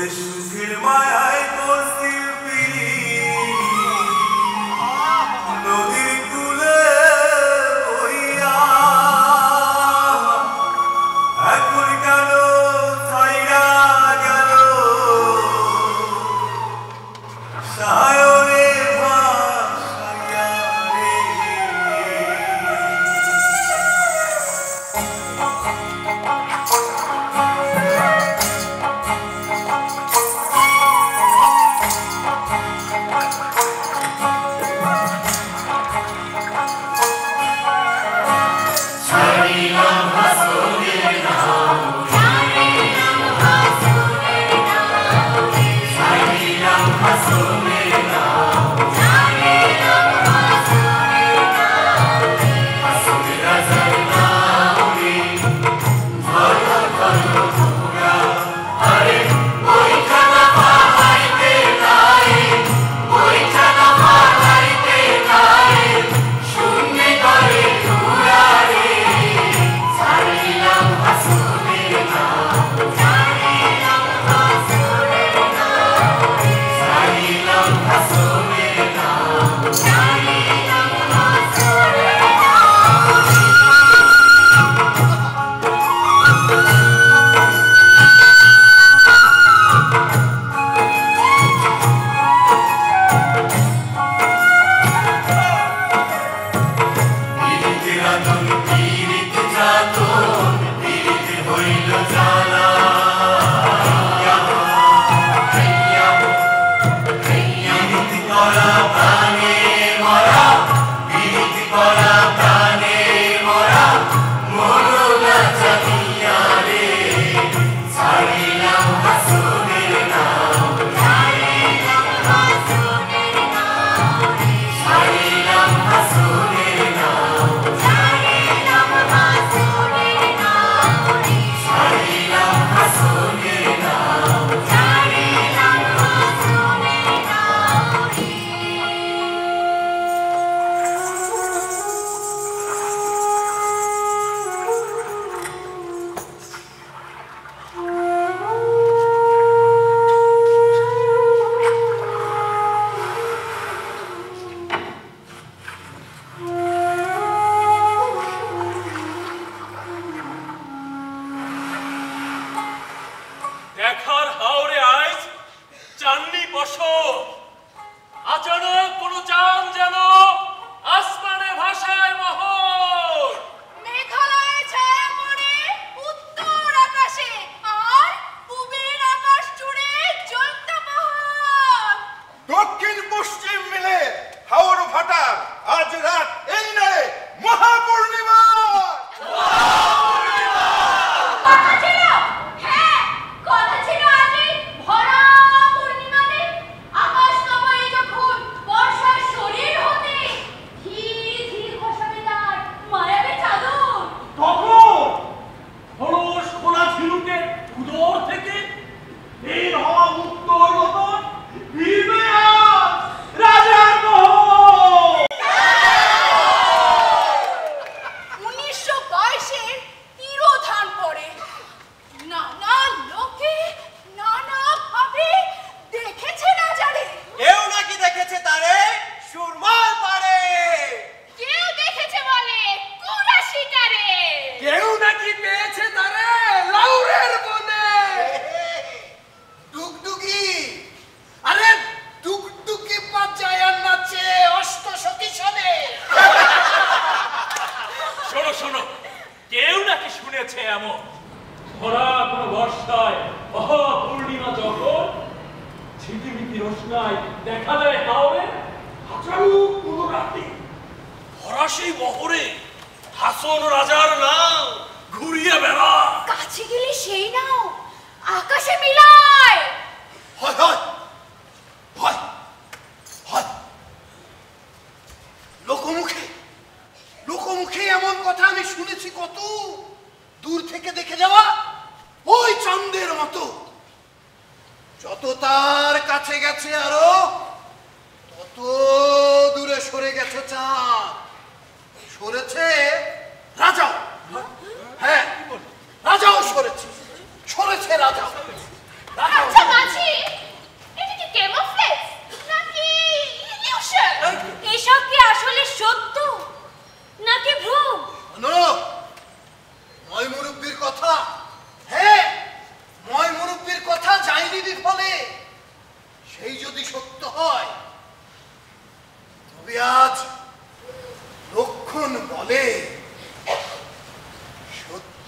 আচ্ছা মাঝি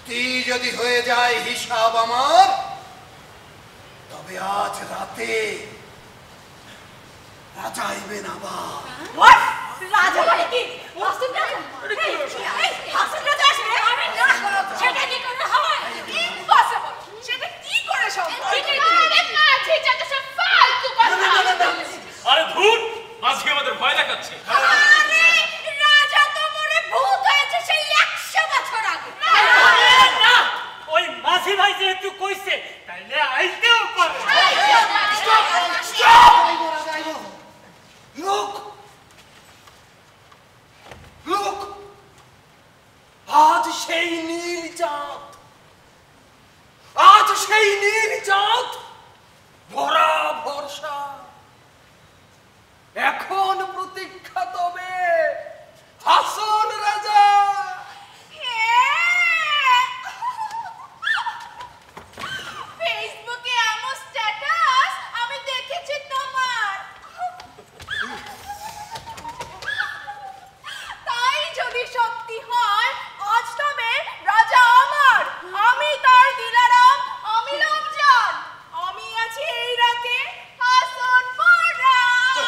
চুক্তি যদি হয়ে যায় হিসাব আমার, তবে আজ রাতে রাজা আইবেন আবার। রাজা মানে কি? হাসন রাজা? হাসন রাজা আসবে? সেটা কি করে হয়? ইম্পসিবল। সেটা কি করে সম্ভব? আরে মাঝি যত সব ফালতু কথা। আরে ধুর, মাঝি আমাদের ভয় দেখাচ্ছে। আরে রাজা তো মরে ভূত হয়েছে সেই 100 বছর আগে। না, ওই মাঝি ভাই যেহেতু কইছে তাইলে আইতেও পারে। লোক লোক আজ সেই নীল চাঁদ, আজ সেই নীল চাঁদ ভরা ভরসা। এখন প্রতীক্ষা তবে হাসন রাজা। ফেসবুকে এমন স্ট্যাটাস আমি দেখেছি তোমার। তাই যদি সত্যি হয় আজ তবে রাজা আমার, আমি তার দিলারাম, আমি লোকজন, আমি আছি এই রাতে হাসনপুরা।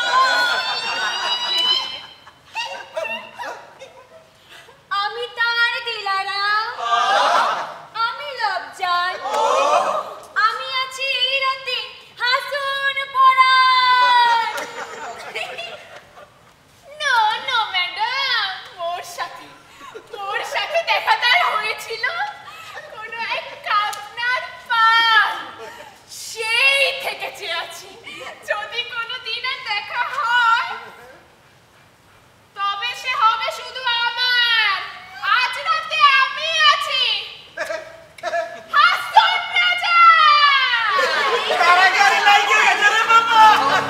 আমি তার দিলারাম, আমি লোকজন, আমি আছি এই রাতে হাসনপুরা। নো নো ম্যাডাম, তোর সাথে দেখা তার হয়েছিল কোনো এক কাপনার পাল, সেই থেকে চেয়ে আছি যদি কোনো দিন আর দেখা হয় তবে সে হবে শুধু আমার। আজ রাতে আমি আছি হাসন রাজা। কারাগারে লাইগে গেছে রে বাবা।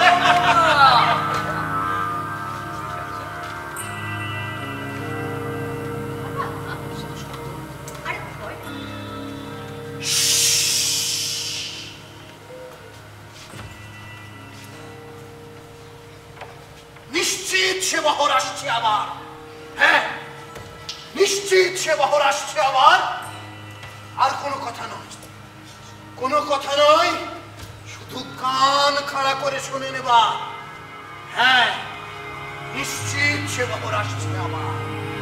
নিশ্চিত সে বহর আসছে আবার। হ্যাঁ, নিশ্চিত সে বহর আসছে আবার। আর কোনো কথা নয়, কোনো কথা নয়, শুধু কান খাড়া করে শুনে নেবা। হ্যাঁ, নিশ্চিত সে বহর আসছে আবার।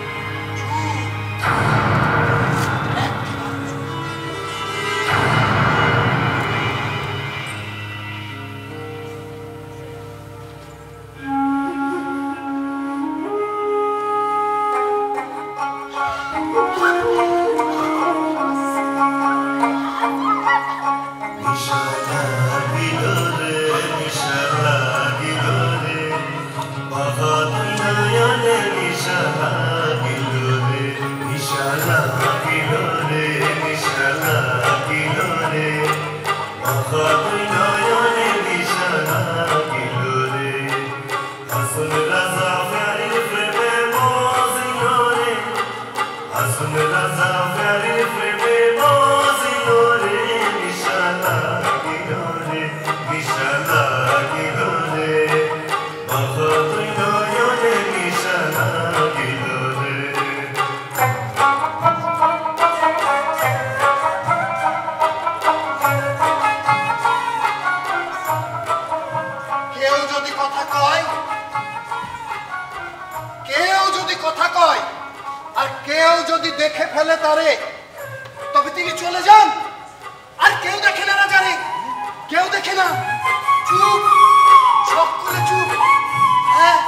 দেখে ফেলে তারে, তবে তিনি চলে যান। আর কেউ দেখে না রাজারে, কেউ দেখে না। চুপ, সকলে চুপ। হ্যাঁ,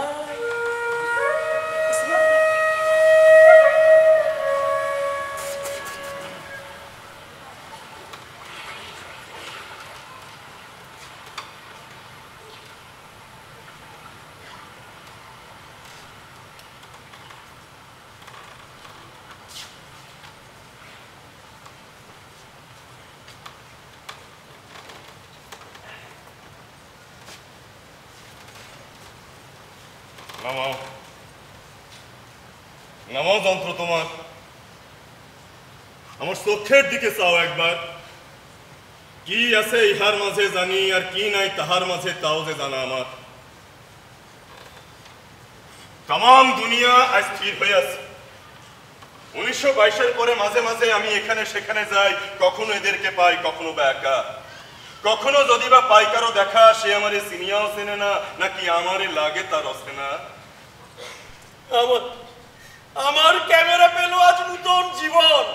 নামাও নামাও যন্ত্র তোমার আমার চোখের দিকে চাও একবার কি আছে ইহার মাঝে জানি আর কি নাই তাহার মাঝে তাও যে জানা আমার তাম দুনিয়া আজ স্থির হয়ে আছে 1922-এর পরে মাঝে মাঝে আমি এখানে সেখানে যাই কখনো এদেরকে পাই কখনো বা একা কখনো যদি বা পাই কারো দেখা সে আমারে চিনিয়াও চেনে না নাকি আমারে লাগে তার অচেনা আমার ক্যামেরা পেল আজ নতুন জীবন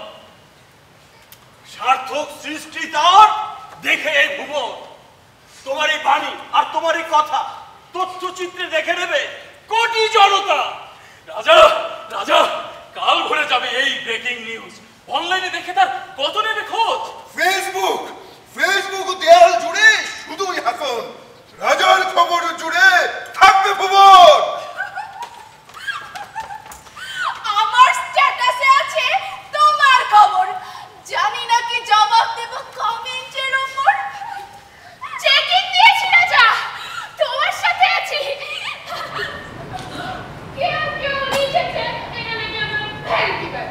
সার্থক সৃষ্টি তার দেখে এই ভুবন তোমার এই বাণী আর তোমার এই কথা তথ্যচিত্রে দেখে নেবে কোটি জনতা রাজা রাজা কাল ভরে যাবে এই ব্রেকিং নিউজ অনলাইনে দেখে তার কত নেবে খোঁজ ফেসবুক দেয়াল জুড়ে শুধুই হাসন রাজার খবর জুড়ে থাকবে ভুবন আমার স্ট্যাটাসে আছে তোমার খবর জানি না কি জবাব দেব কমেন্টের উপর চেকিং দিয়েছি রাজা তোমার সাথে আছি কেউ কেউ লিখেছে এখানে যেমন ভ্যালকি ব্যাগ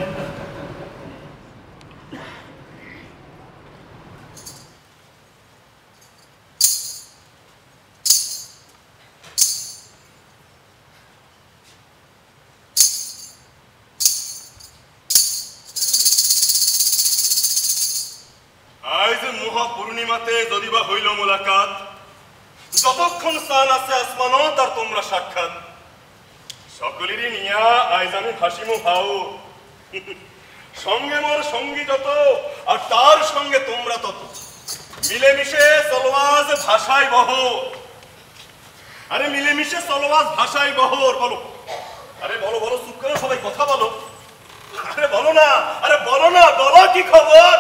আজ মহাপূর্ণিমাতে যদিবা হইল মোলাকাত যতক্ষণ স্থান আছে আসমানও তার তোমরা সাক্ষাৎ সকলেরই নিয়া আজ আমি হাসিমু হাও সঙ্গে মোর সঙ্গী যত আর তার সঙ্গে তোমরা তত মিলেমিশে চলওয়াজ ভাষায় বহর আরে মিলেমিশে চলওয়াজ ভাষায় বহর বলো আরে বলো বলো চুপ করে সবাই কথা বলো আরে বলো না বলো কি খবর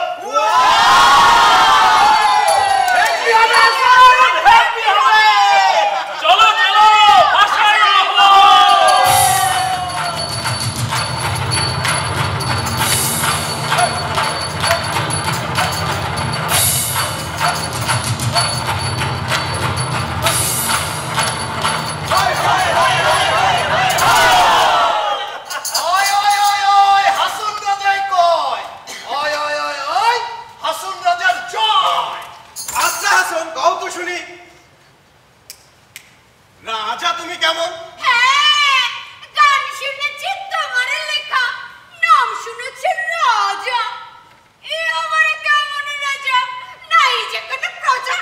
চলো চলো ভাষায় রাজা তুমি কেমন হ্যাঁ গান শুনেছি তোমার লেখা নাম শুনেছি রাজা এ আমার কেমন রাজা নাই যে কোনো প্রজা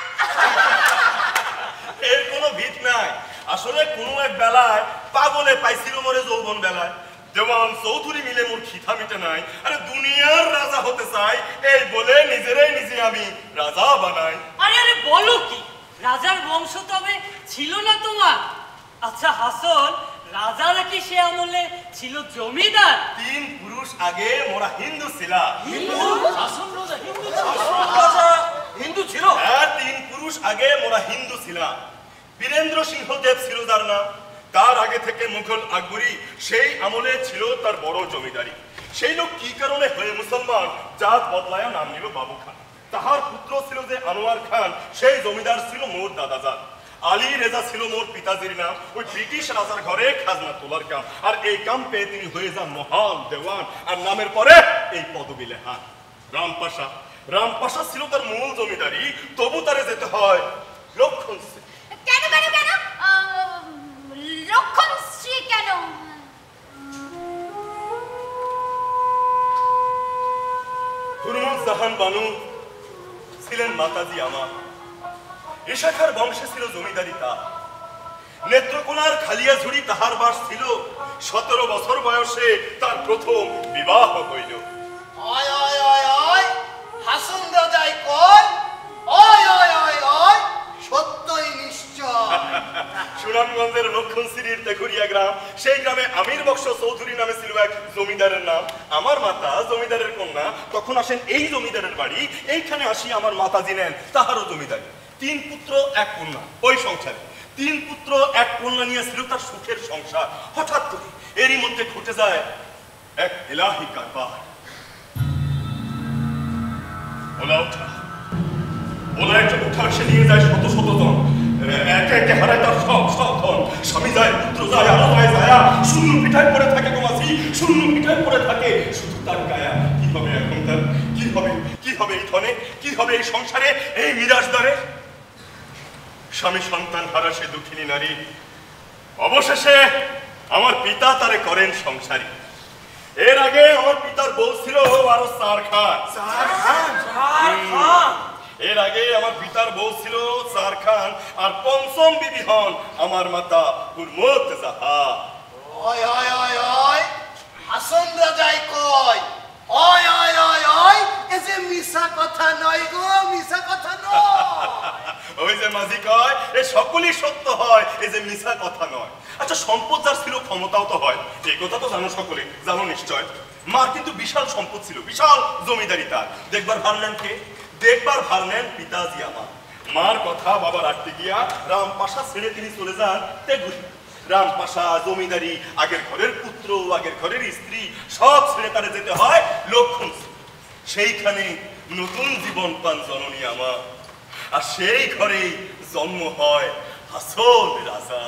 এর কোনো ভিত নাই আসলে কোনো এক বেলায় পাগলে পাইছিল মরে যৌবন বেলায় দেওয়ান চৌধুরী মিলে মোর খিথা মিটে নাই আরে দুনিয়ার রাজা হতে চাই এই বলে নিজেরাই নিজে আমি রাজা বানাই আরে আরে বলো কি রাজার বংশ তবে ছিল না তোমার আচ্ছা হাসন রাজা নাকি সে আমলে ছিল জমিদার 3 পুরুষ আগে মোরা হিন্দু ছিলা হিন্দু ছিল হ্যাঁ 3 পুরুষ আগে মোরা হিন্দু ছিলাম বীরেন্দ্র সিংহ দেব ছিল তার নাম তার আগে থেকে মুঘল আকবরী সেই আমলে ছিল তার বড় জমিদারি সেই লোক কি কারণে হয়ে মুসলমান জাত বদলায়া নাম নিল বাবু খান তাহার পুত্র ছিল যে আনোয়ার খান সেই জমিদার ছিল মোর দাদাজান আলী রেজা ছিল মোর পিতাজির নাম ওই ব্রিটিশ রাজার ঘরে খাজনা তোলার কাম আর এই কাম পেয়ে তিনি হয়ে যান মহাল দেওয়ান আর নামের পরে এই পদবী লেহান রামপাশা ছিল তার মূল জমিদারি তবু তারে যেতে হয় লক্ষণ কেন কেন কেন লক্ষণ শ্রী কেন হুরমুজ জাহান বানু ছিলেন মাতাজি আমার এশাখার বংশে ছিল জমিদারি তার নেত্রকোনার খালিয়াঝুড়ি তাহার বাস ছিল 17 বছর বয়সে তার প্রথম বিবাহ হইল অয় অয় অয় অয় হাসন রাজাই কয় অয় অয় অয় অয় সত্যই নিশ্চয় সুনামগঞ্জের লক্ষণ শ্রীর গ্রাম, সেই গ্রামে আমির বক্স চৌধুরী নামে ছিল এক জমিদারের নাম। আমার মাতা জমিদারের কন্যা, তখন আসেন এই জমিদারের বাড়ি, এইখানে আসি আমার মাতাজি নেন তাহারও জমিদারি। 3 পুত্র 1 কন্যা, ওই সংসারে 3 পুত্র 1 কন্যা নিয়ে ছিল তার সুখের সংসার। হঠাৎ করে এরই মধ্যে ঘটে যায় এক ইলাহি কারবার। ওলা একটা উঠা সে নিয়ে যায় শত শত জন, একে একে হারায় তার সব ধন। স্বামী যায়, পুত্র যায়, আরো যায় যায়, শূন্য পিঠায় পড়ে থাকে গোমাসি, শূন্য পিঠায় পড়ে থাকে শুধু তার গায়া। কি হবে এখন তার? কি হবে এই ধনে? কি হবে এই সংসারে, এই মিরাজদারে? স্বামী সন্তান হারা সে দুঃখিনী নারী। অবশেষে আমার পিতা তারে করেন সংসারী। এর আগে আমার পিতার বউ ছিল আরো 4 খান। এর আগে আমার পিতার বউ ছিল 4 খান, আর 5ম বিবি হন আমার মাতা হুরমত জাহা। ওই ওই ওই ওই হাসন রাজাই কয়, ওই ওই ওই ওই এ যে মিছা কথা নয় গো, মিছা কথা নয়। ওই যে মাঝি কয় এ সকলই সত্য হয়, এই যে মিছা কথা নয়। আচ্ছা, সম্পদ যার ছিল ক্ষমতাও তো হয়, এই কথা তো জানো সকলে, জানো নিশ্চয়। মার কিন্তু বিশাল সম্পদ ছিল, বিশাল জমিদারি তার। দেখবার ভারলেন কে? দেখবার ভারলেন পিতাজি আমার। মার কথা বাবা রাখতে গিয়া রামপাশা ছেড়ে তিনি চলে যান তেগুলি। রামপাশা, জমিদারি, আগের ঘরের পুত্র, আগের ঘরের স্ত্রী, সব ছেড়ে তারে যেতে হয় লক্ষণ। সেইখানে নতুন জীবন পান জননী আমার, আর সেই ঘরেই জন্ম হয় হাসন রাজা।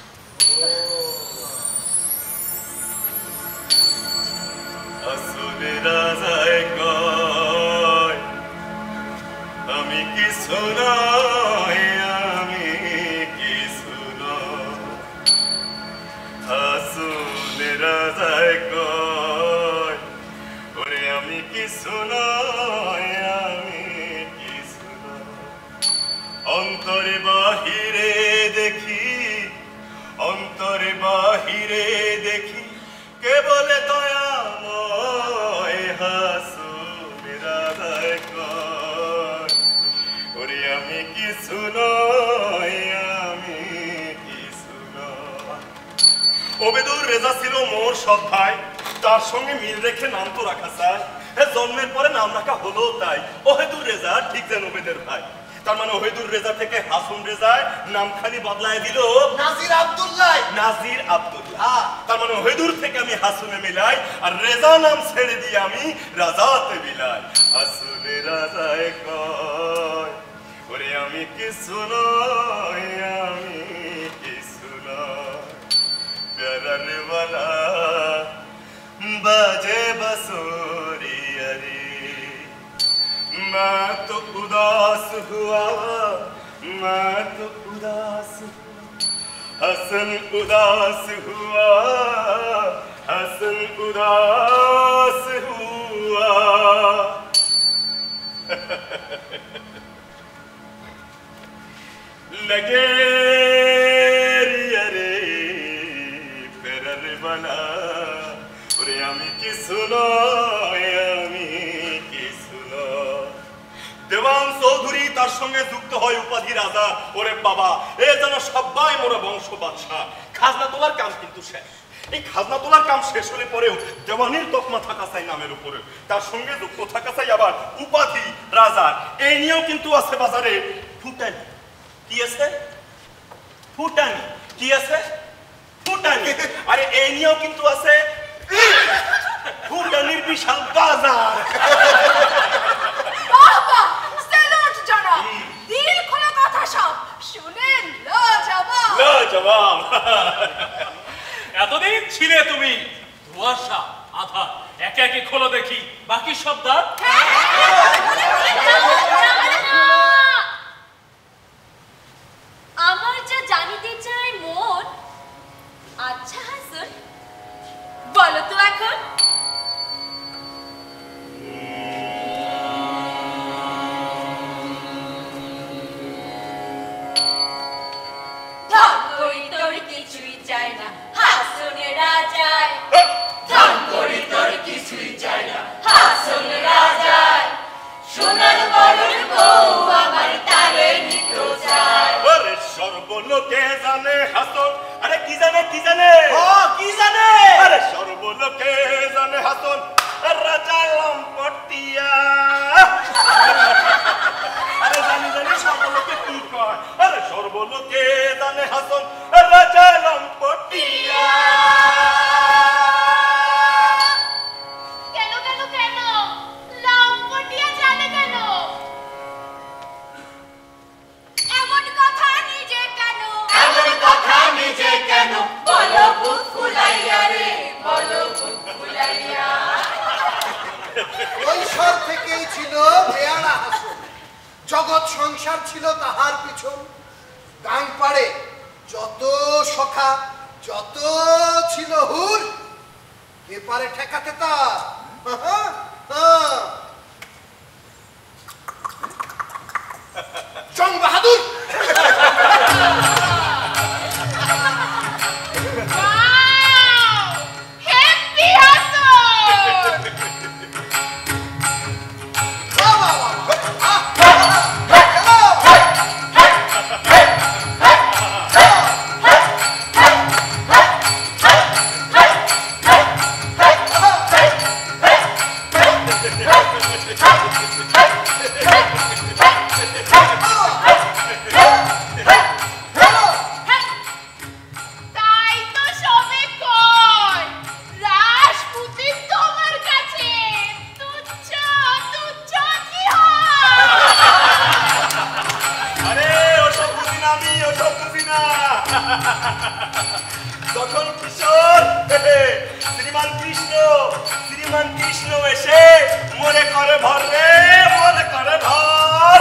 হাসন রাজায় কয় আমি কিছু নয়, আমি কিছু নয়। হাসন রাজায় কয় ওরে আমি কিছু নয়, আমি কিছু নয়। অন্তরে বাহিরে দেখি, অন্তরে বাহিরে দেখি কেবল দয়াময়। হাসন রাজায় কয় ওরে আমি কিছু নয়, আমি কিছু নয়। ওবেদুর রেজা ছিল মোর সৎ ভাই, তার সঙ্গে মিল রেখে নাম তো রাখা চায়। জন্মের পরে নাম রাখা হলো তাই ওহেদুর রেজা, ঠিক যেন ওবেদের ভাই। তার মানে ওহেদুর রেজা থেকে হাসন রেজায় নামখানি বদলায় দিল নাজির আব্দুল্লাহ। নাজির আব্দুল্লাহ। তার মানে ওহেদুর থেকে আমি হাসনে মিলাই, আর রেজা নাম ছেড়ে দিয়ে আমি রাজাতে মিলাই। হাসনে রাজায় কয় ওরে আমি কিছু নয়, আমি কিছু নয়। প্যারার বালা বাজে বাঁसुरिया रे, मैं तो उदास हुआ, मैं तो उदास हुआ। हसन उदास हुआ, हसन उदास हुआ। लगे रे फेरर बना ওরে আমি কিছু নয়, আমি কিছু নয়। দেওয়ান চৌধুরী তার সঙ্গে যুক্ত হয় উপাধি রাজা। ওরে বাবা, এ যেন সবাই মোরা বংশ বাদশাহ। খাজনা তোলার কাম কিন্তু শেষ। এই খাজনা তোলার কাম শেষ হলে পরেও দেওয়ানির তকমা থাকা চাই নামের উপরে, তার সঙ্গে যুক্ত থাকা চাই আবার উপাধি রাজার। এই নিয়েও কিন্তু আছে বাজারে ফুটানি। কি আছে? ফুটানি। কি আছে? ফুটানি। আরে এই নিয়েও কিন্তু আছে ফুটানির বিশাল বাজার। বাবা সেলুট জনাব, দিল খোলা কথা সব শুনেন, লাজবাব লাজবাব। এতদিন ছিলে তুমি ধোঁয়াশা আধার, একে একে খোলো দেখি বাকি সব দ্বার। আমার যা জানিতে চাই মন। আচ্ছা হাসন, বলো তো এখন। ধন করি তোর কিছুই চাই না হাসনে রাজায়, ধন করি তোর কিছুই চাই না হাসনে রাজায়। সোনার বরণ বউ আমার তারে নিতে চায়। সর্বলোকে জানে হাসন, আরে কি জানে কি জানে ও কি জানে আরে সর্বলোকে জানে হাসন রাজা লম্পটিয়া আরে জানি জানি সর্বলোকে কি কয় আরে সর্বলোকে জানে হাসন রাজা লম্পটিয়া কেন কেন কেন লম্পটিয়া জানে কেন এমন কথা নিজে কেন বলো বুক ফুলাইয়া রে বলো বুক ফুলাইয়া কৈশোর থেকেই ছিল বেয়াড়া হাসন জগৎ সংসার ছিল তাহার পিছন গাং পাড়ে যত সখা যত ছিল হুর কে পারে ঠেকাতে তার জং বাহাদুর হ্যাপি হাসন তাই তো সবে কয় রাজপুতিন তোমার কাছে তুচ্ছ তুচ্ছ কি হয় আরে ওসব বুঝি না আমি ওসব বুঝি না যখন কিশোর শ্রীমান কৃষ্ণ এসে মনে করে ভর রে মনে করে ভর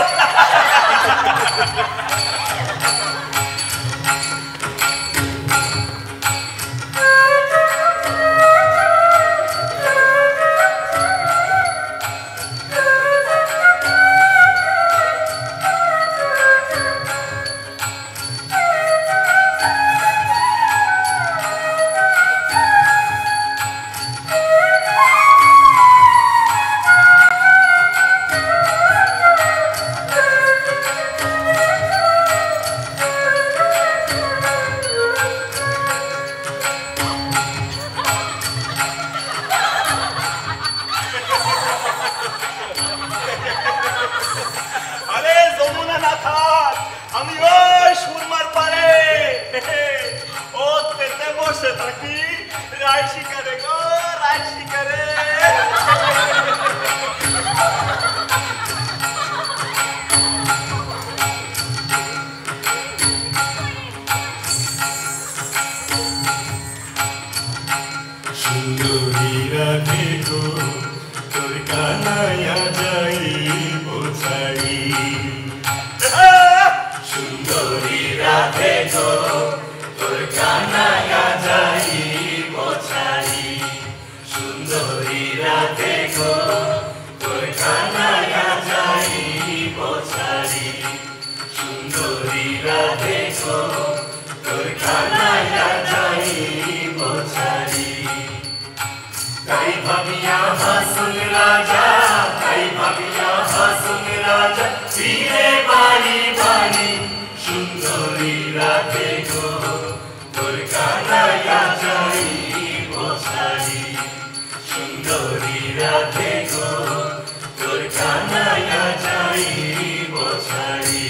আরে যমুনা না থাক আমি ওই সুরমার পারে ও তেতে বসে থাকি রায় শিকারে গো রায় শিকারে সুন্দরী রাধে গো তোর কানায়া যাই বোঝাই সুন্দরী রাধে গো তোর কানায়া যাই বোঝাই সুন্দরী রাধে গো তোর কানায়া যাই বোঝাই সুন্দরী রাধে গো তোর কানায়া যাই বোঝাই তাই ভাবিয়া হাসন রাজা ফিরে বাড়ি বাড়ি সুন্দরী রাধে গো তোর কানায়া যাই বসারি সুন্দরী রাধে গো তোর কানায়া যাই বসারি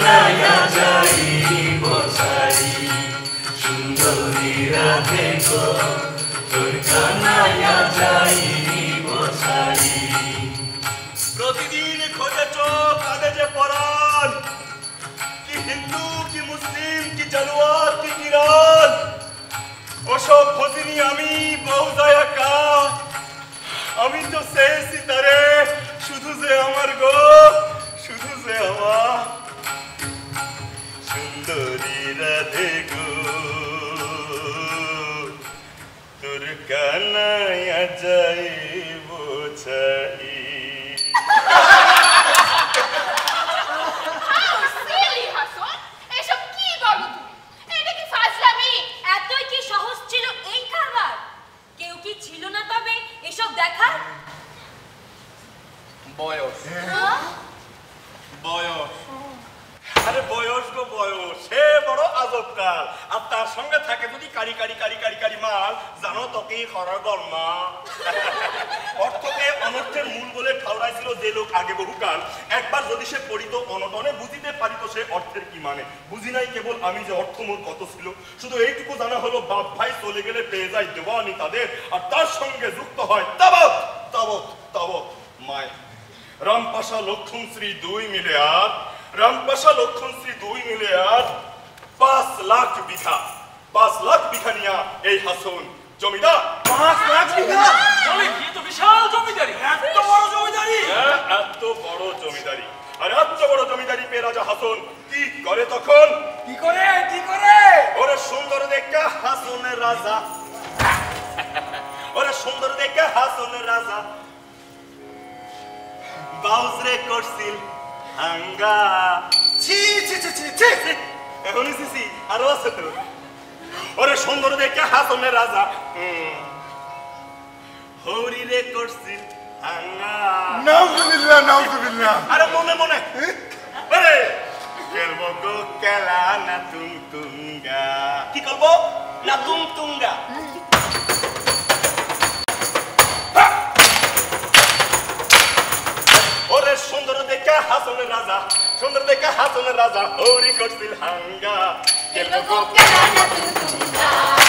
কানাইয়া যাইব ছাড়ি সুন্দরী রাধে গো তোর কানাইয়া যাইব ছাড়ি প্রতিদিন খোঁজেছ কাগজে পড়ান কি হিন্দু কি মুসলিম কি জানোয়ার কি কিরান ওসব খোঁজিনি আমি বহু জায়গা আমি তো সেই সিতারে শুধু যে আমার গো শুধু যে আমার সুন্দরী রাধে গো তোর কানাইয়া যাইব ছাড়ি এতই কি সহজ ছিল এই কারবার? কেউ কি ছিল না তবে এসব দেখার? বয়স বয়স আরে বয়স গো বয়স সে বড় আজব কাল আর তার সঙ্গে থাকে যদি কারি কারি কারি কারি কারি মাল জানো তোকে খরা গরমা অর্থকে অনর্থের মূল বলে ঠাউরাইছিল যে লোক আগে বহুকাল একবার যদি সে পড়িত অনটনে বুঝিতে পারিত সে অর্থের কি মানে বুঝি নাই কেবল আমি যে অর্থ মোর কত ছিল শুধু এইটুকু জানা হলো বাপ ভাই চলে গেলে পেয়ে যায় দেওয়ানি তাদের আর তার সঙ্গে যুক্ত হয় তাবৎ তাবৎ তাবৎ মায় রামপাশা লক্ষণ শ্রী 2 মিলে আর রামপাশা লক্ষণ শ্রী 2 মিলে আর 5 লাখ বিঘা নিয়া এই হাসন জমিদার 5 লাখ বিঘা বলে কি তো বিশাল জমিদারি এত বড় জমিদারি এত বড় জমিদারি আর এত বড় জমিদারি পেয়ে রাজা হাসন কি করে তখন কি করে ওরে সুন্দর দেখা হাসনের রাজা ওরে সুন্দর দেখা হাসনের রাজা বাউজরে করছিল হাঙ্গা ছি ছি ছি ছি ছি এখন সিসি আরো আছে তো ওরে সুন্দর দেখে হাসনের রাজা হরি রে করছিল হাঙ্গা নাউজুবিল্লাহ আরে মনে মনে আরে খেলবো গো খেলা না তুঙ্গা কি করবো না তুঙ্গা ওরে সুন্দর দেখে হাসনের রাজা হরি করছিল হাঙ্গা খেলবো গো খেলা না তুঙ্গা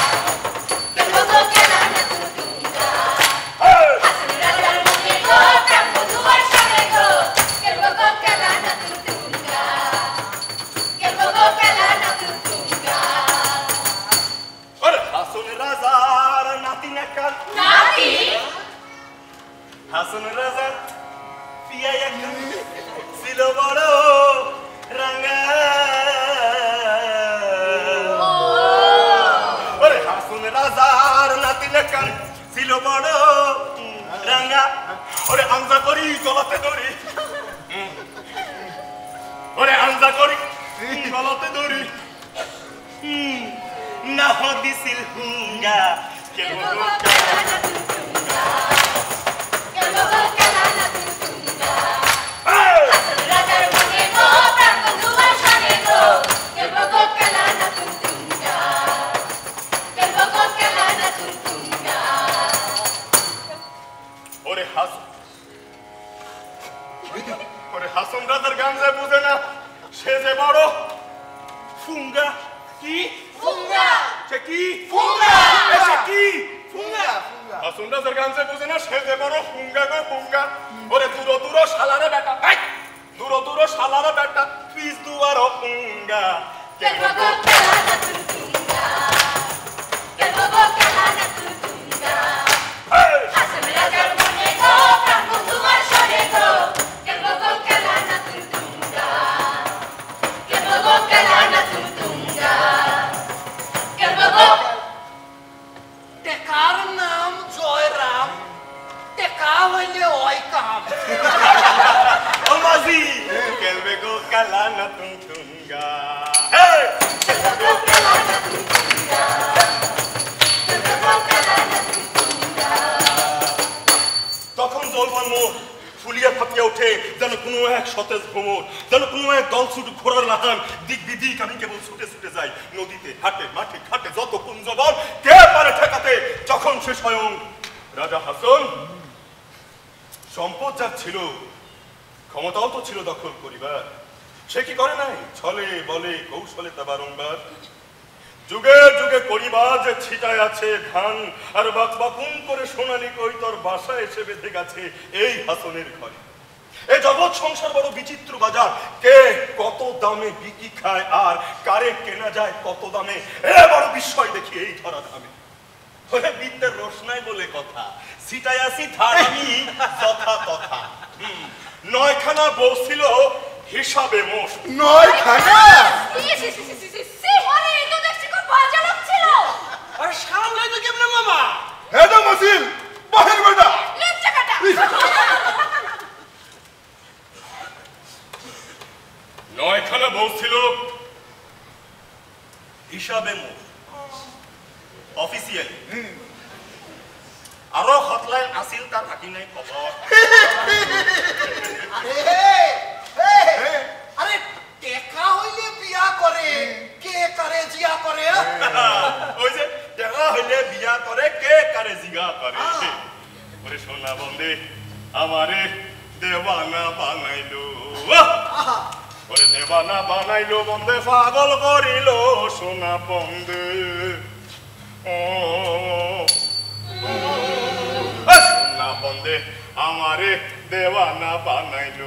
হাসন রাজা পিয়া একজন ছিল বড় রাঙা ওরে হাসন রাজার নাতি নেকান ছিল বড় রাঙা ওরে আঞ্জা করি গলাতে ধরি ওরে আঞ্জা করি গলাতে ধরি না হদিছিল হুঙ্গা কেবল হাসন রাজার গান যে বুঝে না সে যে বড় ফুঙ্গা কি ফুঙ্গা সে কি ফুঙ্গা সে কি ফুঙ্গা হাসন রাজার গান যে বুঝে না সে যে বড় ফুঙ্গা গো ফুঙ্গা ওরে দূর শালারে বেটা দূর শালারে বেটা পিস দুয়ার ফুঙ্গা কেবো গো খেলা না তুঙ্গা কেবো গো খেলা না তুঙ্গা হাসন রাজার মনে গো প্রাণ তোমার সরে গো কেবো গো খেলা না তুঙ্গা কেবো গো খেলা না তুঙ্গা কেবো গো টেকার নাম জয়রাম টেকা হইলে ওই কাম ও মাঝি কেলবে গো খেলা না তুঙ্গা তখন জলবান মোর ফুলিয়া ফাটিয়া উঠে যেন কোনো এক সতেজ ভ্রমর যেন কোনো এক দল ছুট ঘোড়ার লাহান দিক বিদিক আমি কেবল ছুটে ছুটে যাই নদীতে হাটে মাঠে ঘাটে যত কুঞ্জবন কে পারে ঠেকাতে যখন সে স্বয়ং রাজা হাসন সম্পদ যার ছিল ক্ষমতাও তো ছিল দখল করিবার সে কি করে নাই ছলে বলে কৌশলে তা বারংবার যুগে যুগে করিবাজ ছিটায় আছে ধান আর বাকুম করে সোনালি কই তোর বাসা এসে বেঁধে গেছে এই হাসনের ঘরে এই জগৎ সংসার বড় বিচিত্র বাজার কে কত দামে বিকি খায় আর কারে কেনা যায় কত দামে এ বড় বিস্ময় দেখি এই ধরা দামে ওরে বিদ্যের রোশনাই বলে কথা ছিটায় আসি ধার আমি যথা তথা নয়খানা বউ ছিল হিসাবে মোষ নয়খানা আরে এই তো দেখছি খুব বাজে লাগছিল আর সামলাই তো কেমনে মামা হ্যাঁ তো মাসিল বাহির বেটা লেপচা কাটা নয়খানা বউ ছিল হিসাবে মোষ অফিসিয়ালি আরো হটলাইন আছিল তার থাকি নাই খবর আরে টেকা হইলে বিয়া করে কে কারে জিয়া করে ওই যে দেখা হইলে বিয়া করে কে কারে জিগা করে ওরে সোনা বন্দে আমারে দেওয়ানা বানাইলো ওরে দেওয়ানা বানাইলো বন্দে পাগল করিল সোনা বন্দে সোনা বন্দে আমারে দেওয়ানা বানাইলো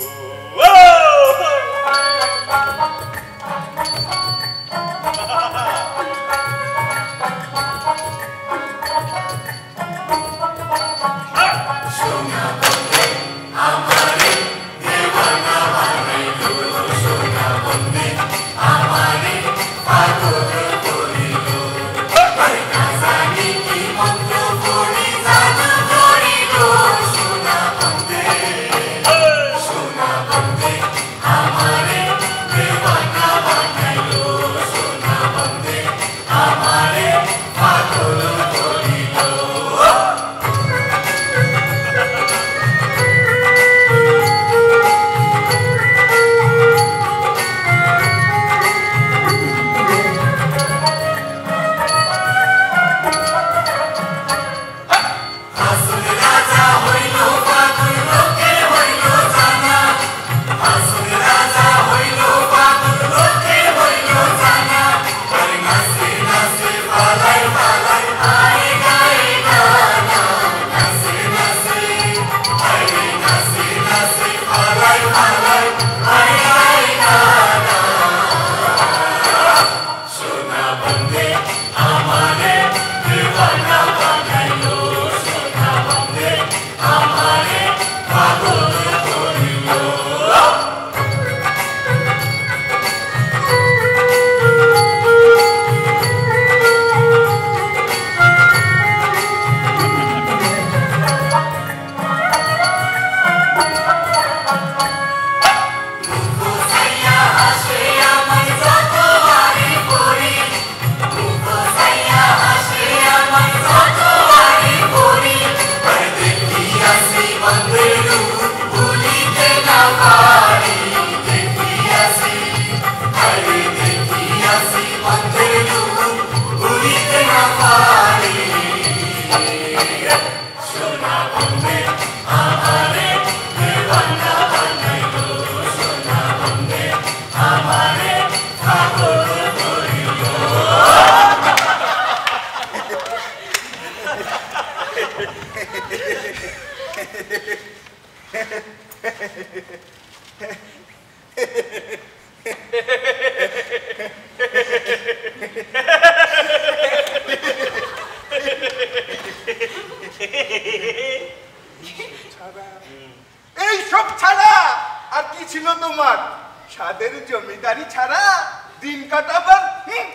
এই সব ছাড়া আর কি ছিল তোমার সাদের জমিদারি ছাড়া দিন কাটাবার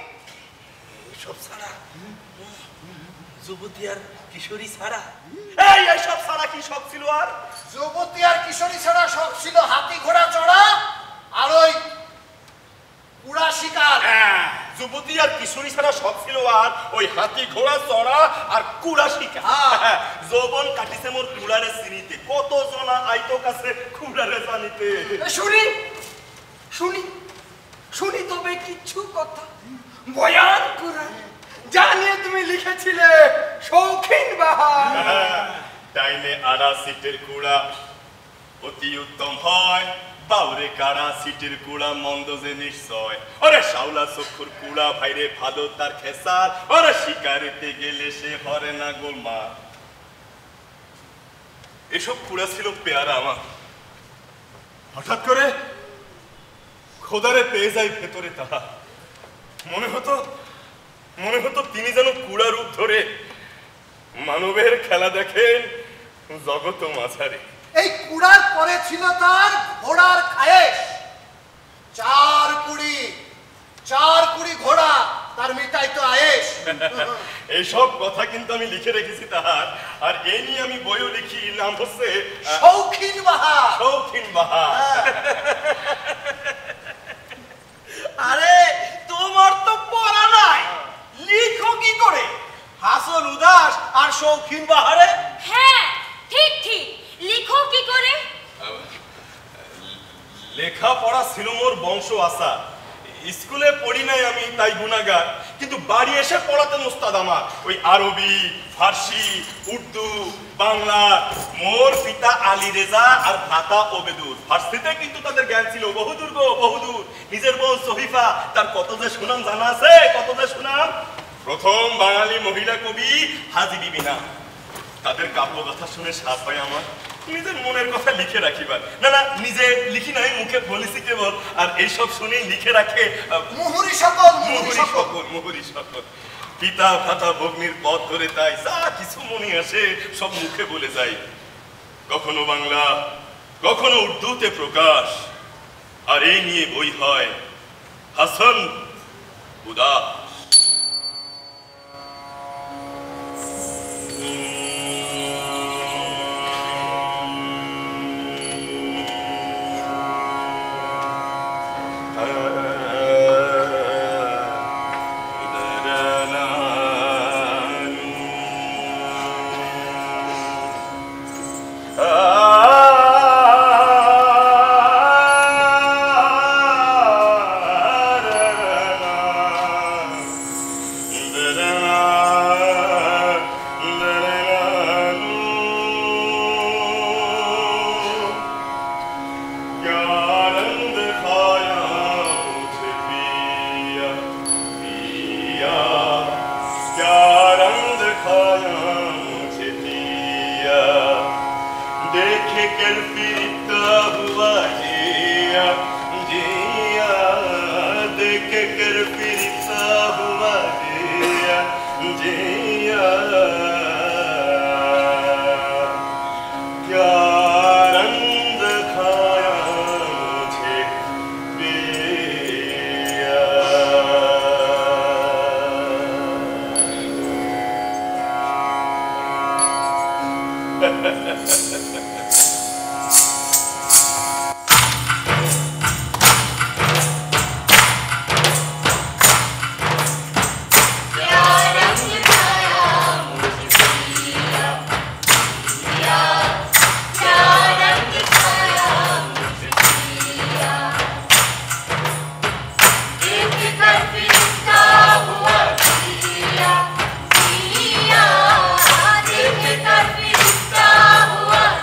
সব ছাড়া যুবতী আর কিশোরী ছাড়া এই সব ছাড়া কি শখ ছিল আর যুবতী আর কিশোরী ছাড়া শখ ছিল হাতি ঘোড়া চড়া আর ওই পুরা শিকার যুবতী আর কিশোরী ছাড়া শখ ছিল আর ওই হাতি ঘোড়া চড়া আর কুড়া শিকার যৌবন কাটিছে মোর কুড়ারে চিনিতে কত জনা আইতো কাছে কুড়ারে জানিতে শুনি শুনি শুনি তবে কিছু কথা বয়ান করে জানিয়ে তুমি লিখেছিলে শৌখিন বাহার ডাইনে আড়া সিটের কুড়া অতি উত্তম হয় বাউরে কাড়া সিটির কুড়া মন্দ যে নিশ্চয় ওরে শাওলা চক্ষুর কুড়া ভাইরে ভালো তার খেসার ওরে শিকারিতে গেলে সে হরে না গোলমা। এসব কুড়া ছিল পেয়ারা আমার। হঠাৎ করে খোদারে পেয়ে যায় ভেতরে তাহা। মনে হতো তিনি যেন কুড়া রূপ ধরে মানবের খেলা দেখেন জগত মাঝারে। এই কুড়ার পরে ছিল তার ঘোড়ার খায়েশ। চার কুড়ি ঘোড়া তার মিটাই তো আয়েশ। এইসব কথা কিন্তু আমি লিখে রেখেছি তাহার। আর এই নিয়ে আমি বইও লিখি, নাম হচ্ছে শৌখিন বাহার। শৌখিন বাহার। আরে তোমার তো পড়া নাই, লিখো কি করে? হাসন উদাস আর শৌখিন বাহারে। হ্যাঁ ঠিক লিখো কি করে? লেখাপড়া ছিল মোর বংশ আসা। স্কুলে পড়ি নাই আমি, তাই গুনাগার। কিন্তু বাড়ি এসে পড়াতেন ওস্তাদ আমার ওই আরবি, ফার্সি, উর্দু, বাংলা। মোর পিতা আলী রেজা আর ভ্রাতা ওবেদুর। ফার্সিতে কিন্তু তাদের জ্ঞান ছিল বহুদূর গো, বহুদূর। নিজের বোন সহিফা, তার কত যে সুনাম জানা আছে, কত যে সুনাম। প্রথম বাঙালি মহিলা কবি হাজি বিবি না। তাদের কাব্য কথা শুনে সাথ হয় আমার। নিজের মনের কথা লিখে রাখিবার না, নিজে লিখি নাই, মুখে বলেছি কেবল। আর এইসব শুনেই লিখে রাখে মুহুরি সকল। পিতা ভ্রাতা ভগ্নির পথ ধরে, তাই যা কিছু মনে আসে সব মুখে বলে যাই। কখনো বাংলা, কখনো উর্দুতে প্রকাশ। আর এই নিয়ে বই হয় হাসান উদাস। हुआ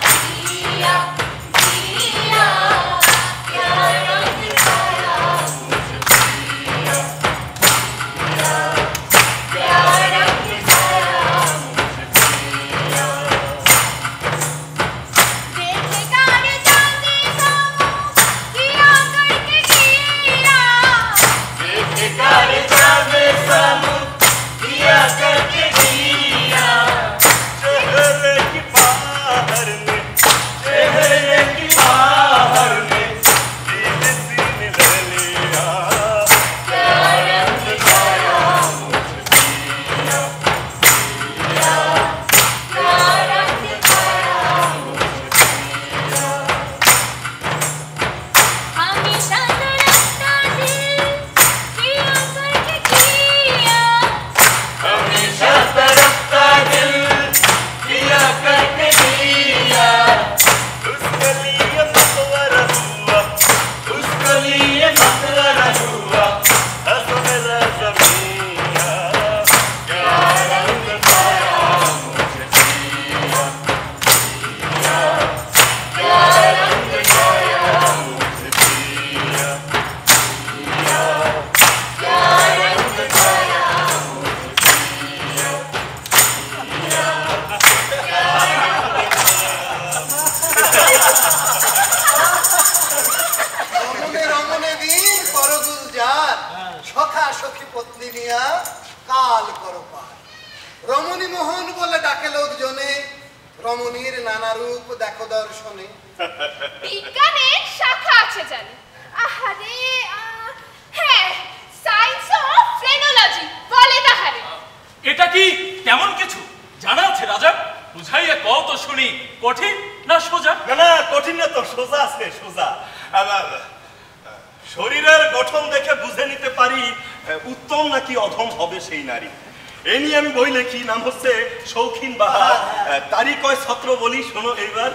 সখা সখী পত্নী নিয়া কাল করো পার। রমণী মোহন বলে ডাকে লোকজনে, রমণীর নানা রূপ দেখো দর্শনে। বিজ্ঞানের শাখা আছে জানি। আহারে হ্যাঁ, সায়েন্স অফ ফ্রেনোলজি বলে তাহারে। এটা কি তেমন কিছু জানা আছে রাজা? বুঝাইয়া কও তো শুনি, কঠিন না সোজা? না না, কঠিন না তো, সোজা আছে, সোজা। আবার শরীরের গঠন দেখে বুঝে নিতে পারি উত্তম নাকি অধম হবে সেই নারী। এই নিয়ে আমি বই লিখি, নাম হচ্ছে শৌখিন বাহার। তারই কয় ছত্র বলি, শোনো এইবার।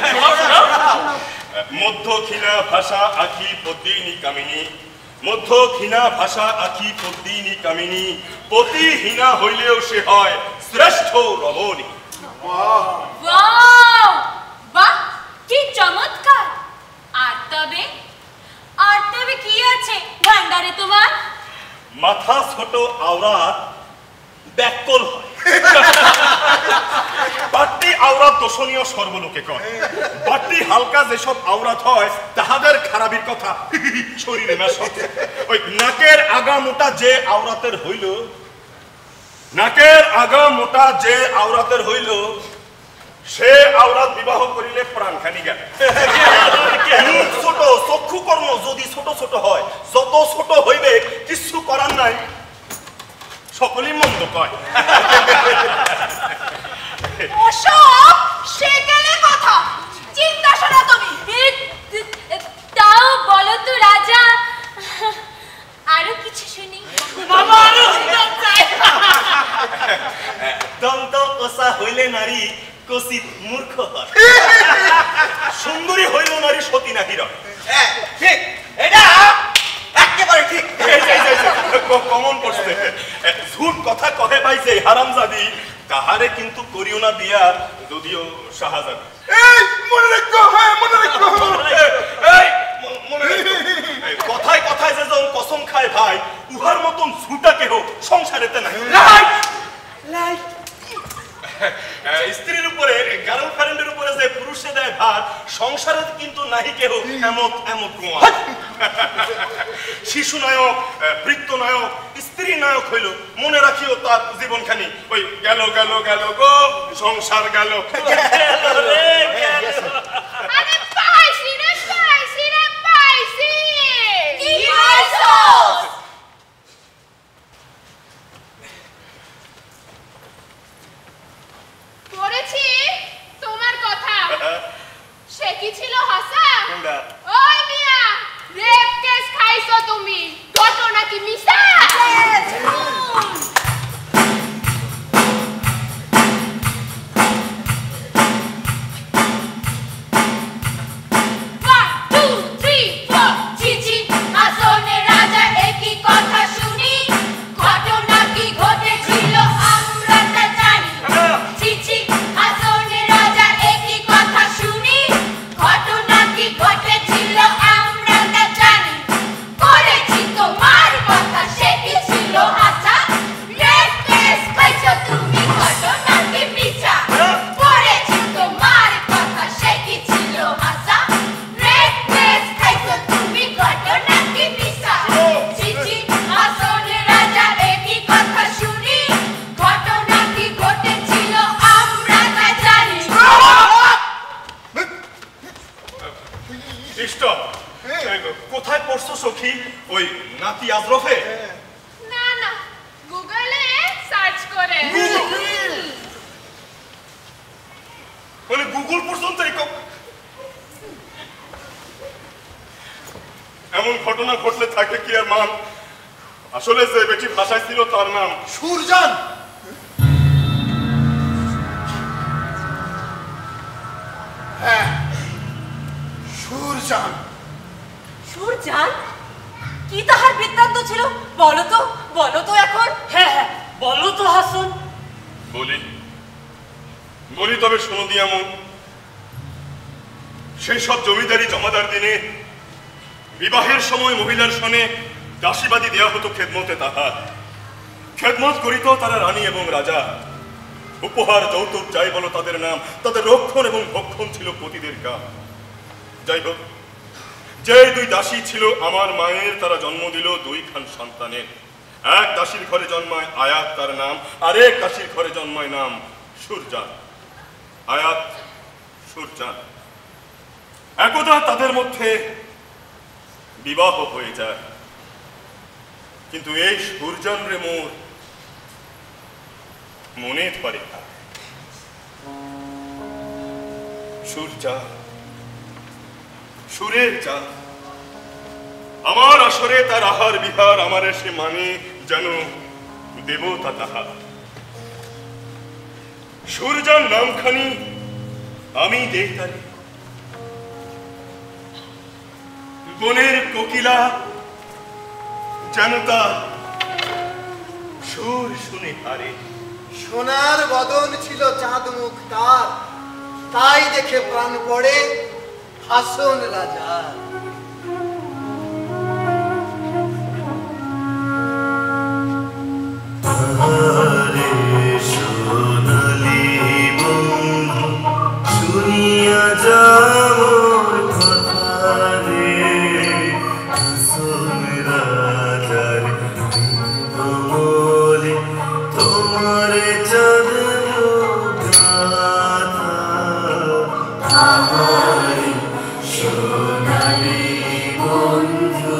মধ্য ক্ষীণা ভাষা আখি পদ্মিনী কামিনী, মধ্য ক্ষীণা ভাষা আখি পদ্মিনী কামিনী, পতিহীনা হইলেও সে হয় শ্রেষ্ঠ রমণী। ওয়াও, বাহ কি চমৎকার! আর তবে কি আছে ভান্ডারে তোমার? মাথা ছোট আওরাত ব্যাকল হয়, বাড়তি আওরাত দোষণীয় সর্বলোকে কয়। বাড়তি হালকা যেসব আওরাত হয় তাহাদের খারাপির কথা শরীরে মেশে। ওই নাকের আগা মোটা যে আওরাতের হইল, নাকের আগা মোটা যে আওরাতের হইল, সে আওরাত বিবাহ করিলে প্রাণখানি গেল। মুখ ছোট, চক্ষু কর্ণ যদি ছোট ছোট হয়, যত ছোট হইবে কিছু করার নাই, সকলেই মন্দ কয়। অশোক, সে গেলে কথা, চিন্তা শোনো তুমি। তাও বলো তো রাজা, আরো কিছু শুনি। বাবা আরো উত্তম চাই। দন্ত কষা হইলে নারী কচিত মূর্খ হয়, সুন্দরী হইল নারী সতী না হিরণ। ঠিক, এটা একেবারে ঠিক। কমন করছে। ঝুট কথা কহে ভাই যে হারামজাদি, তাহারে কিন্তু করিও না বিয়া, যদিও শাহজাদি। মনে রাখো, হ্যাঁ মনে রাখো। মনে রাখো, কথায় কথায় যে যখন কসম খায় ভাই, উহার মতন ঝুটা কেহ সংসারেতে নাই। স্ত্রীর উপরে, গার্লফ্রেন্ডের উপরে যে পুরুষে দেয় ভাত, সংসারে কিন্তু নাহি কেহ এমত এমত কুয়া। শিশু নায়ক, বৃত্ত নায়ক, স্ত্রী নায়ক হইল, মনে রাখিও তার জীবনখানি ওই গেল গেল গেল গো সংসার গেল। আরে পাইছি রে, পাইছি রে, পাইছি। কি পাইছস? পড়েছি তোমার কথা। সে কি ছিল হাসা? কোনটা? ওই মিয়া, রেপ কেস খাইছো তুমি, ঘটনা কি মিছা? কোথায় পড়ছো সখী? ওই নাতি আজরফে? না না, গুগলে সার্চ করে। মানে গুগল পর্যন্ত এমন ঘটনা ঘটলে থাকে কি আর মান? আসলে যে বেটি ভাষায় ছিল তার নাম সুরজান। হ্যাঁ, সুরজান। সুরজান? কি তাহার বৃত্তান্ত ছিল? বলো তো এখন। হ্যাঁ হ্যাঁ, বলো তো হাসন। বলি তবে শোনো দিয়া মন। সেই সব জমিদারি জমাদার দিনে বিবাহের সময় মহিলার সনে দাসীবাদী দেওয়া হতো খেদমতে তাহার। খেদমত করিত তারা রানী এবং রাজা। উপহার যৌতুক যাই বলো তাদের নাম, তাদের রক্ষণ এবং ভক্ষণ ছিল পতিদের কাজ। যাই হোক, যে দুই দাসী ছিল আমার মায়ের, তারা জন্ম দিল দুইখান সন্তানের। এক দাসীর ঘরে জন্মায় আয়াত তার নাম, আরেক দাসীর ঘরে জন্মায় নাম সুরজান। আয়াত, সুরজান, একদা তাদের মধ্যে বিবাহ হয়ে যায়। কিন্তু এই সুরজান রে মোর মনে ধরে না। সুরজা, সুরের চাঁদ, আমার আসরে তার আহার বিহার, আমার সে মানে যেন দেবতা তাহার। সুরজান নামখানি আমি দেই তারে, বনের কোকিলা যেন তার সুর শুনে পারে। সোনার বদন ছিল চাঁদ মুখ তার, তাই দেখে প্রাণ পড়ে হাসন রাজার। সোনালি বন্ধু শুনিয়া যাওয়ার কথা রে, হাসন রাজার কমলে তোমার চাঁদ গাথা। আমার সোনালি বন্ধু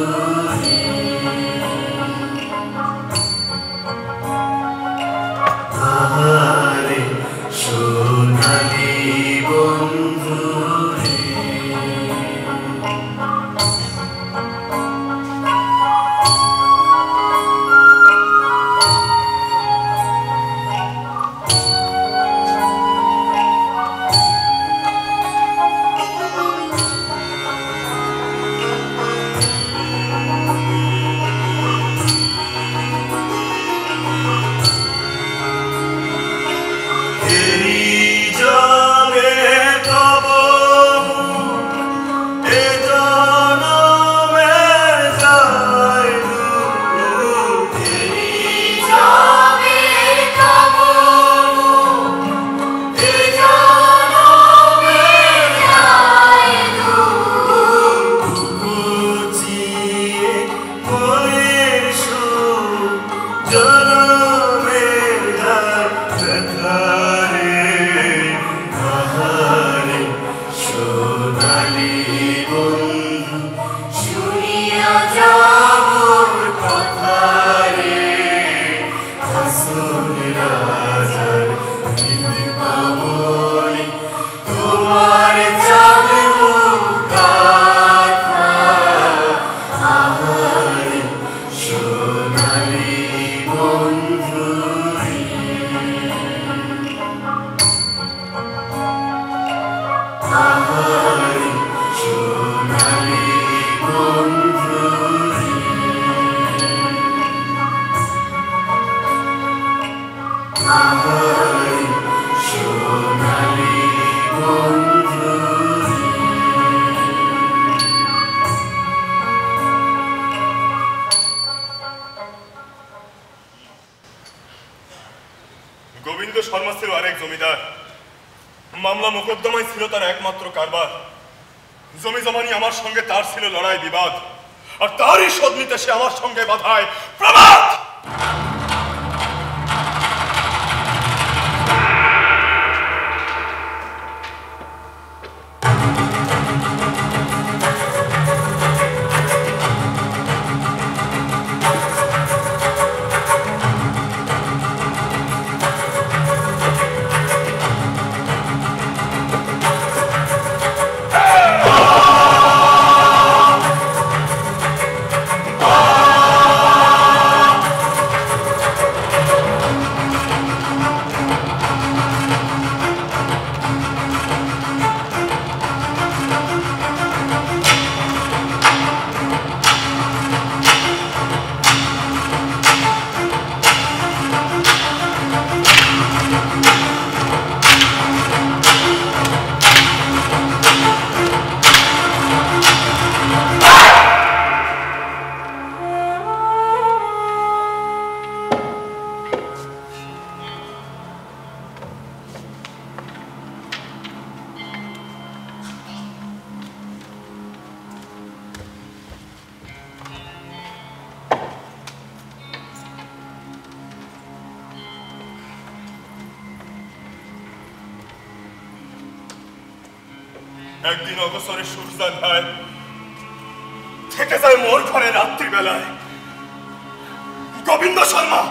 আহারে সোনালি বন্ধু রে। গোবিন্দ শর্মা ছিল আরেক জমিদার। মামলা মোকদ্দমায় ছিল তার একমাত্র কারবার। জমি জমা নিয়ে আমার সঙ্গে তার ছিল লড়াই বিবাদ, আর তারই শোধ নিতে সে আমার সঙ্গে বাধায় প্রমাদ। একদিন অবসরে সূর্যান ভাই থেকে যায় মোর ঘরে রাত্রিবেলায়। গোবিন্দ শর্মা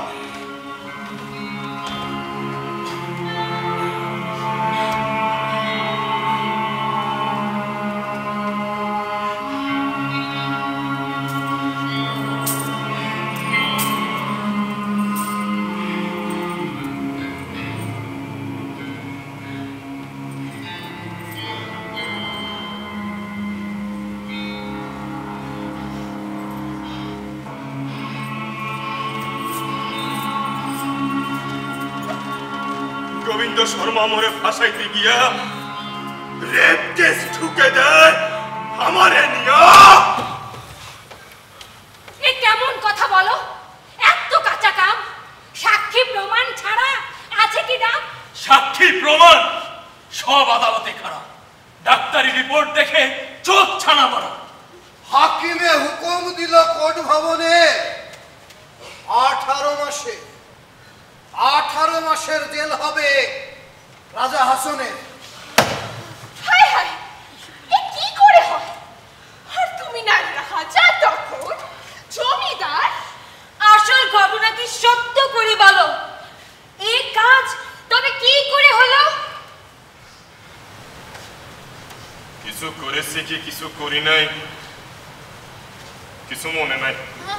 শর্মা মোরে ফাঁসাইতে গিয়া রেপ কেস ঠুকে দেয় আমারে নিয়া। এ কেমন কথা বলো? এত কাঁচা কাম, সাক্ষী প্রমাণ ছাড়া আছে কি দাম? সাক্ষী প্রমাণ সব আদালতে খারাপ। ডাক্তারি রিপোর্ট দেখে চোখ ছানা মারা। হাকিমে হুকুম দিল কোর্ট ভবনে 18 মাসের জেল হবে রাজা হাসনের। হায় হায়, এ কি করে হয়? আর তুমি না রাজা তখন জমিদার। আসল ঘটনা কি সত্য করে বলো, এই কাজ তবে কি করে হলো? কিছু করেছি কি কিছু করি নাই কিছু মনে নাই।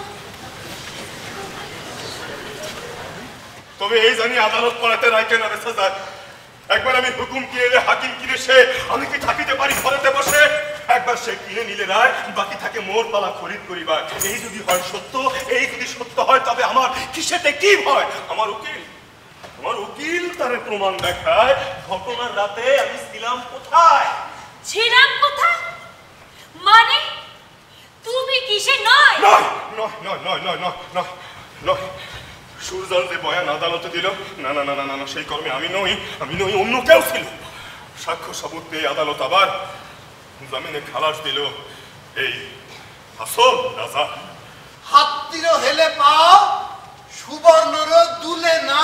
তবে এই জানি আদালত পড়াতে রাইকে না বেসা যায়। একবার আমি হুকুম কিনে হাকিম কিনে সে আমি কি থাকিতে পারি ঘরেতে বসে। একবার সে কিনে নিলে রায় বাকি থাকে মোর পালা খরিদ করিবার। এই যদি হয় সত্য, এই যদি সত্য হয় তবে আমার কিসেতে কি ভয়? আমার উকিল তারে প্রমাণ দেখায় ঘটনার রাতে আমি ছিলাম কোথায়। ছিলাম কোথায় মানে? তুমি কিসে নয়? নয় নয় নয় নয় নয় নয় নয় নয় সূর্যাল যে বয়ান আদালতে দিল, না না না না না সেই কর্মে আমি নই অন্য কেউ ছিল। সাক্ষ্য সাবুত পেয়ে আদালত আবার জামিনে খালাস দিল এই হাসন রাজা। হাত্তির হেলে পাও সুবর্ণর দুলে না।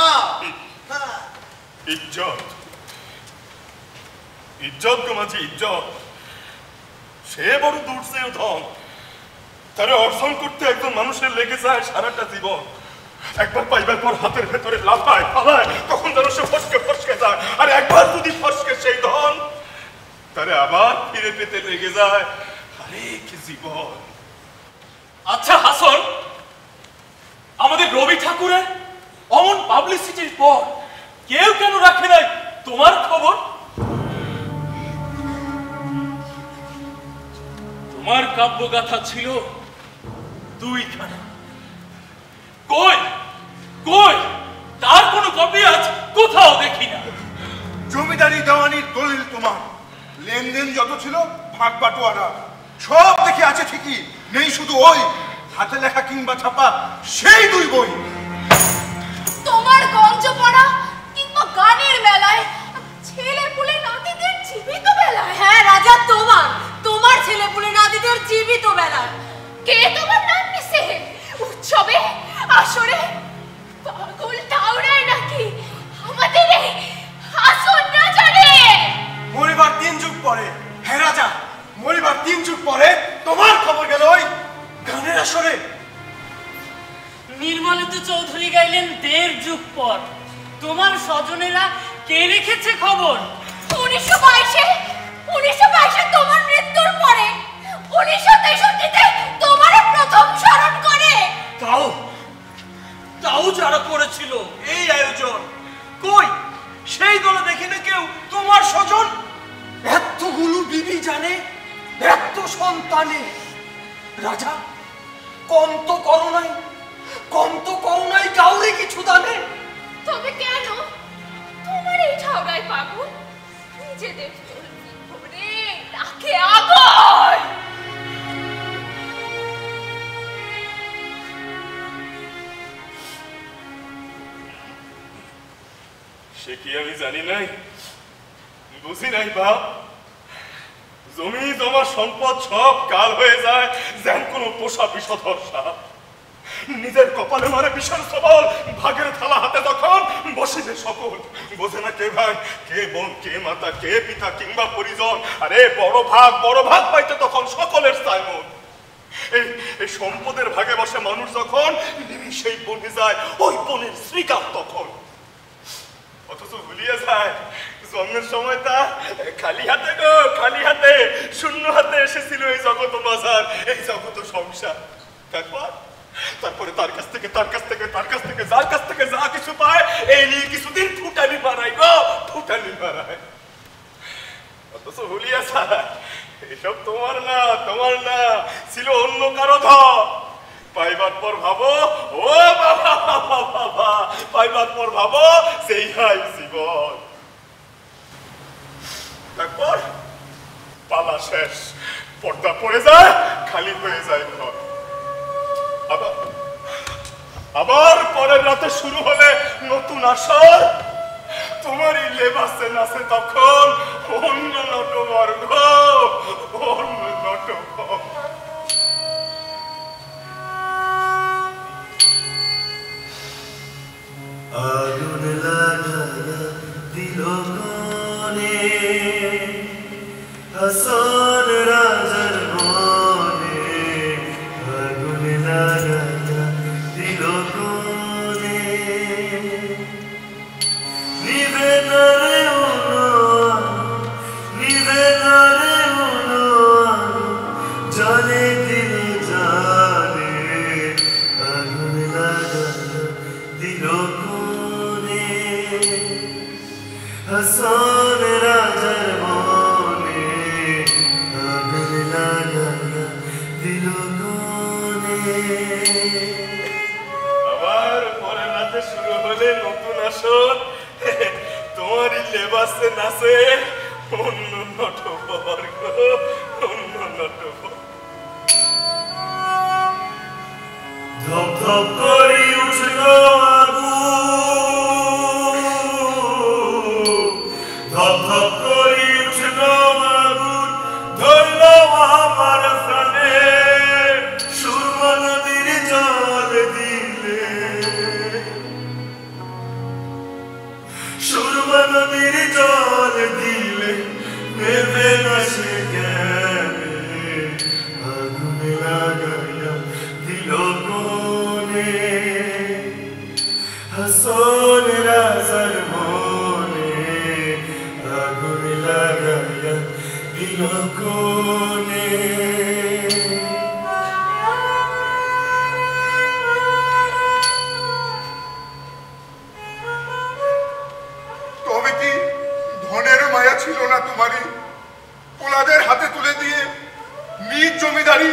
ইজ্জত মাঝে ইজ্জত সে বড় দূরছে ধন। তারে অর্জন করতে একজন মানুষের লেগে যায় সারাটা জীবন। একবার পাইবার পর হাতের ভেতরে লাফায় পালায়, তখন যেন সে ফসকে যায়। আর একবার যদি ফসকে সেই ধন তারে আবার ফিরে পেতে লেগে যায় আরেক জীবন। আচ্ছা হাসন, আমাদের রবি ঠাকুরের অমন পাবলিসিটির পর কেউ কেন রাখে নাই তোমার খবর? তোমার কাব্যগাথা ছিল 2খানা। কই কই তার কোনো কপি আজ কোথাও দেখি না। জমিদারি দেওয়ানির দলিল তোমার, লেনদেন যত ছিল ভাগ বাটোয়ারা সব দেখে আছে ঠিকই, নেই শুধু ওই হাতে লেখা কিংবা ছাপা সেই 2 বই। তোমার গঞ্জ পড়া কিংবা গানের মেলায় ছেলে পুলে নাতিদের জীবিত বেলায়। হ্যাঁ রাজা, তোমার ছেলে পুলে নাতিদের জীবিত বেলায় কে তোমার নাম নিছে? উৎসবে আসরে পাগল টাউরায় নাকি আমাদের হাসন রাজা রে? মরিবার 3 যুগ পরে, হ্যাঁ রাজা, মরিবার 3 যুগ পরে তোমার খবর গেল ওই গানের আসরে। নির্মলিত চৌধুরী গাইলেন 1.5 যুগ পর। তোমার স্বজনেরা কে রেখেছে খবর? 1922 তোমার মৃত্যুর পরে 1963-তে তোমার প্রথম স্মরণ করে। তাও যারা করেছিল এই আয়োজন, কই সেই দলে দেখি না কেউ তোমার স্বজন। এতগুলো বিবি জানে, এত সন্তানে রাজা কম তো করোনাই কাউরে কিছু দানে। তবে কেন তোমার এই ঠাউরাই পাগল নিজেদের চলবি করে তাকে আগুন। সে কি আমি জানি নাই, বুঝি নাই বাপ। জমি জমা সম্পদ সব কাল হয়ে যায় যেন কোন পোষা বিষধর সাপ। নিজের কপালে মারে বিষের সবল, ভাগের থালা হাতে তখন বসিবে সকল। বোঝে না কে ভাই, কে বোন, কে মাতা, কে পিতা কিংবা পরিজন। আরে বড় ভাগ পাইতে তখন সকলের সাইমন। এই সম্পদের ভাগে বসে মানুষ যখন সেই বনে যায়, ওই বনের শ্রীকার তখন। অথচ ভুলিয়ে যায় জন্মের সময় তা খালি হাতে শূন্য হাতে এসেছিল এই জগৎ বাজার, এই জগৎ সংসার। তারপরে তার কাছ থেকে যার কাছ থেকে যা কিছু পায়, এই নিয়ে কিছুদিন ফুটানি মারায়। অথচ ভুলিয়ে যায় এসব তোমার না, ছিল অন্য কারো ধন। পাইবার পর ভাবো, ও বাবা, পাইবার পর ভাবো সেই হাই জীবন। তারপর পালা শেষ, পর্দা পড়ে যায়, খালি হয়ে যায় ঘর। আবার পরের রাতে শুরু হলে নতুন আসর। তোমারই লেবাসে নাচে তখন অন্য নটবর্গ, অন্য নটবর্গ। আগুন লাগায়া দিল মনে, হাসন রাজার মনে। আগুন লাগায়া দিল মনে, নিভে না রে উনো জলে দিল জানে। আগুন লাগায়া দিল হাসন রাজার মনে। আগুন লাগায়া দিল কোনে। আবার পরের রাতে শুরু হলে নতুন আসর। তোমারই লেবাসে নাচে অন্য নটবর্গ, অন্য নটবর্গ। ধপ ধপ করে উঠল আগুন, ধপ ধপ করে উঠল আগুন, ধরল আমার প্রাণে। সুরমা নদীর জল দিলে, সুরমা নদীর জল দিলে নেবে না সে গেলে। আগুন লাগাইয়া দিল কোনে, হাসন রাজার মনে। আগুন লাগাইয়া দিল কোনে। তবে কি ধনের মায়া ছিল না তোমারই? ওনাদের হাতে তুলে দিয়ে নিজ জমিদারি।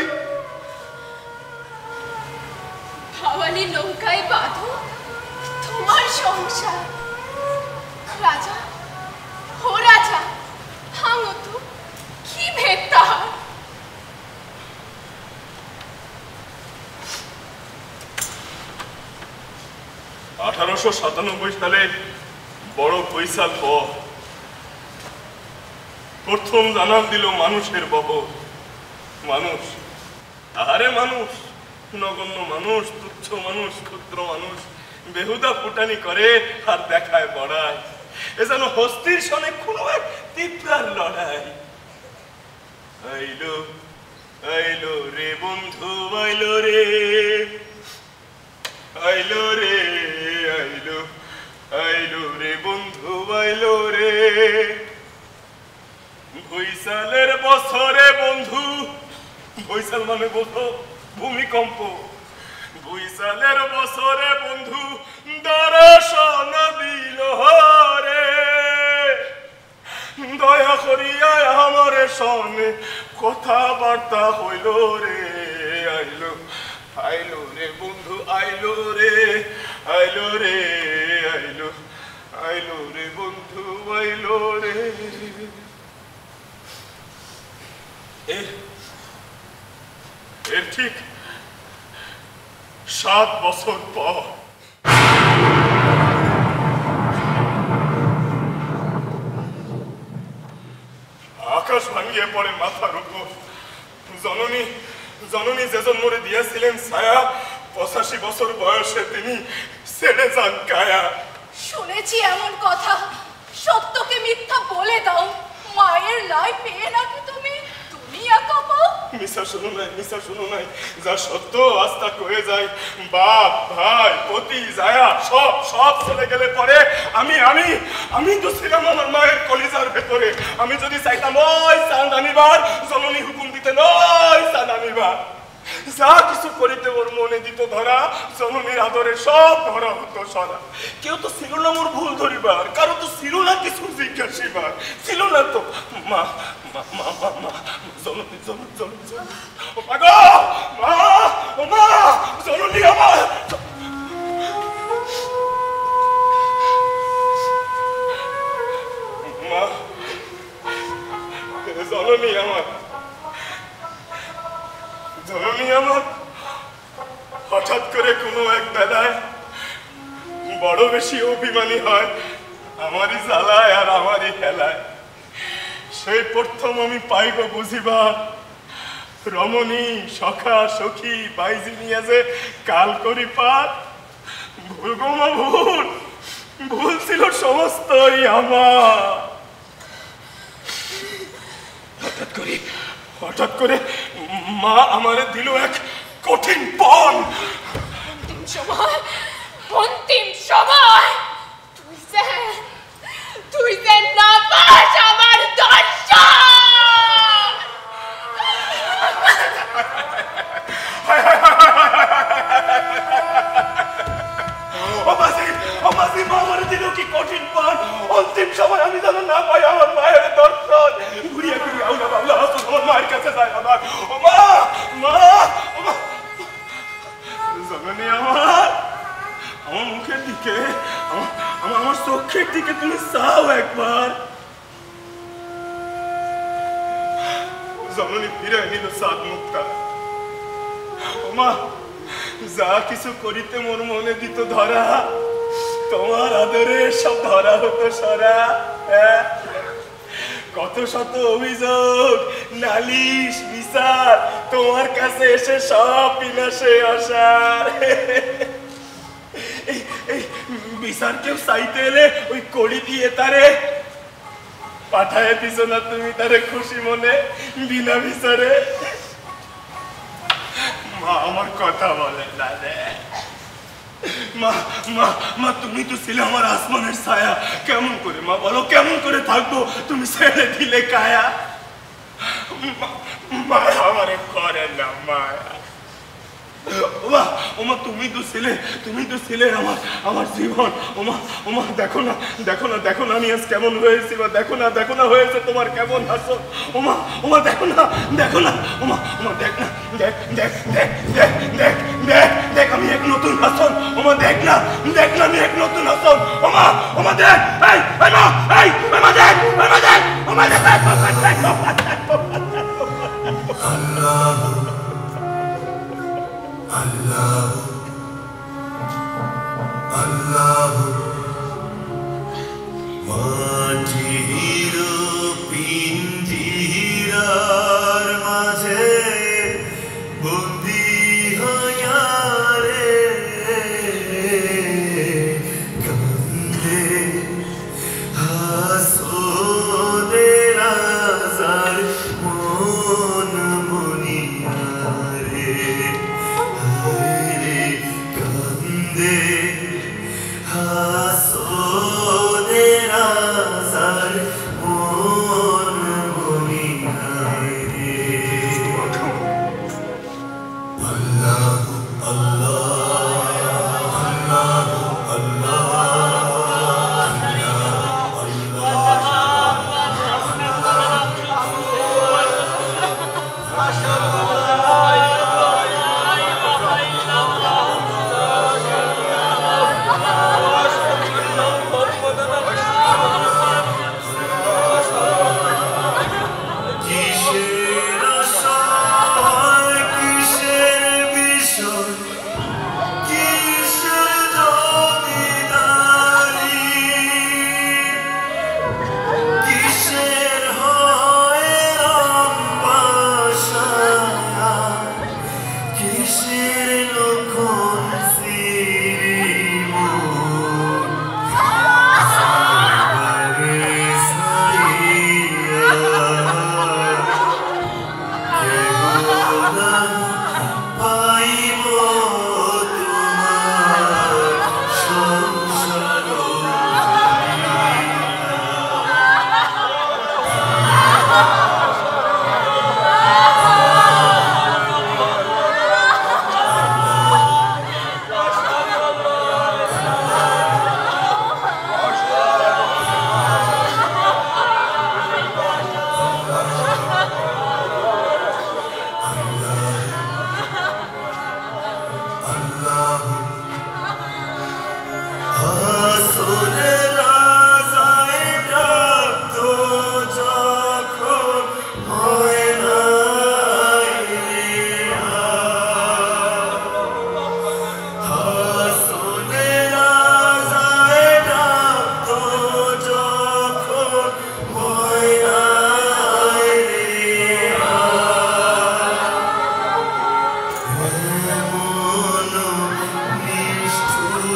ভাওয়ালি নৌকায় বাঁধো তোমার সংসার। রাজা, ও রাজা, ভাঙো তো, কি ভেদ তাহার। 1897 সালে বড় বৈশাল পর প্রথম জানান দিল মানুষের বহ। মানুষ, আহারে মানুষ, নগণ্য মানুষ, তুচ্ছ মানুষ, ক্ষুদ্র মানুষ, বেহুদা ফুটানি করে আর দেখায় বড়াই। এ যেন হস্তির সনে কোনো এক তীব্রার লড়াই। আইলো আইলো রে বন্ধু, আইলো রে, আইলো রে, আইলো আইলো রে বন্ধু, আইলো রে। বৈশালের বছরে বন্ধু, বৈশাল মানে বোঝো ভূমিকম্প। বৈশালের বছরে বন্ধু দর্শন দিল রে। দয়া করিয়া আমার সনে কথাবার্তা হইল রে। আইলো আইলো রে বন্ধু, আইলো রে, আইলো রে, আইলো আইলো রে বন্ধু, আইলো রে। এর ঠিক 7 বছর পর আকাশ ভাঙিয়ে পড়ে মাথার উপর। জননী জননী যে জন্মরে দিয়েছিলেন ছায়া, 85 বছর বয়সে তিনি ছেড়ে যান কায়া। শুনেছি এমন কথা, সত্যকে মিথ্যা বলে দাও। মায়ের লাই পেয়ে নাকি তুমি একা পাও। মিশা শুনো নাই, যা সত্য আস্থা কয়ে যায়। বাপ ভাই পতি জায়া সব চলে গেলে পরে আমি তো ছিলাম আমার মায়ের কলিজার ভেতরে। আমি যদি চাইতাম ওই চাঁদ আনিবার, জননী হুকুম দিতেন ওই চাঁদ আনিবার, যা কিছু করিতে ওর মনে দিত ধরা, জননীর আদরে সব ধরা হতো সরা। কেউ তো ছিল না মোর ভুল ধরিবার, কারো তো ছিল না কিছু জিজ্ঞাসিবার, ছিল না তো মা জননী ও মা গো, মা জননী আমার, মা জননী আমার, জননী আমার হঠাৎ করে কোনো এক বেলায় বড় বেশি অভিমানী হয়, আমারই জ্বালায় আর আমারই খেলায়। সেই প্রথম আমি পাইব বুঝিবার, রমণী সখা সখী বাইজি নিয়ে যে কাল করি পার। ভুল গো মা, ভুল ছিল সমস্তই আমার। হঠাৎ করে মা আমারে দিল এক কঠিন পণ। অন্তিম সময় তুই যে না পাস আমার দর্শন। ও মাসি মা আমারে দিল কি কঠিন পণ। অন্তিম সময় আমি যেন না পাই আমার মায়ের দর্শন। ঘুরিয়ে আউলা বাউলা হাসো আমার মায়ের কাছে যায় আমার। ও মা জননী আমার মুখের দিকে, আমার চোখের দিকে তুমি চাও একবার। জননী ফিরে নিল সাত মুক্তা। ও মা, যা কিছু করিতে মোর মনে দিত ধরা, তোমার আদরে সব ধরা হতো সরা। কত শত অভিযোগ, নালিশ বিচার তোমার কাছে এসে সব বিনাশে আসার। এই বিচার কেউ চাইতে এলে ওই কড়ি দিয়ে তারে পাঠায় দিছ না তুমি তারে খুশি মনে বিনা বিচারে। মা আমার কথা বলে না রে। মা তুমি তো ছিলে আমার আসমানের ছায়া। কেমন করে মা বলো, কেমন করে থাকবো তুমি ছেড়ে দিলে কায়া। মা আমারে করে না মায়া। ওমা তুমি তো ছিলে আমার জীবন। ওমা দেখো না আমি আজ কেমন হয়েছি। দেখো না হয়েছে তোমার কেমন হাসো। ওমা দেখো না ওমা দেখ না, দেখ আমি এক নতুন হাসন। ওমা দেখ না আমি এক নতুন হাসন। ওমা দেখ, মা দেখ, আল্লাহ আল্লাহ মাটির পিঞ্জিরার মাঝে বন্দি হইয়া রে কান্দে হাসোদে রাজার মন মনিয়া রে কান্দে হাসোদে রাজার মন মনিয়া রে। আল্লাহ আল্লাহ আল্লাহ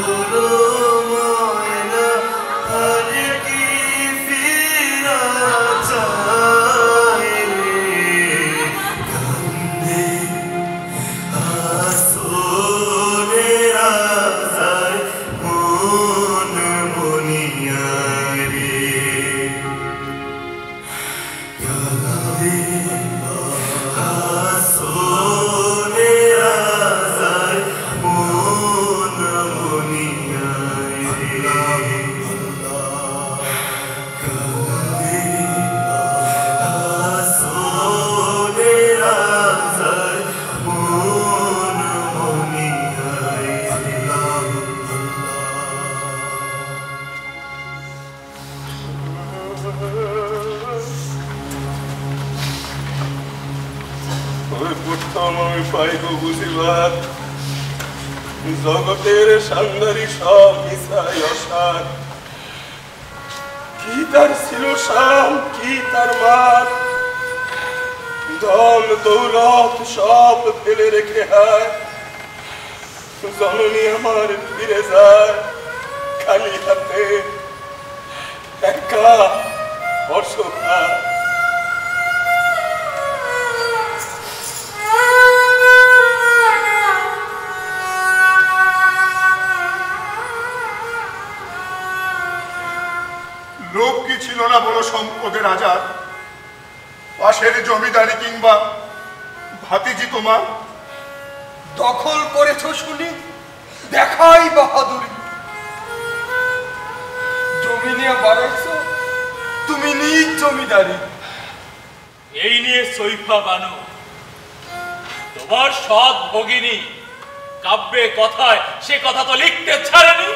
জগতের সান্দারি সব মিশাই অসার কি তার ছিল শাম কি তার মান ধন দৌলত সব ফেলে রেখে হায় জননী আমার ফিরে যায় খালি হাতে একা অসহায় লোভ কি ছিল না বড় সম্পদের আজাদ পাশের জমিদারি কিংবা ভাতিজি তোমার দখল করেছ শুনি দেখাই বাহাদুরি জমি নিয়ে বাড়াইছ তুমি নিজ জমিদারি এই নিয়ে সৈফা বানু তোমার সৎ ভগিনী কাব্যে কথায় সে কথা তো লিখতে ছাড়েনি।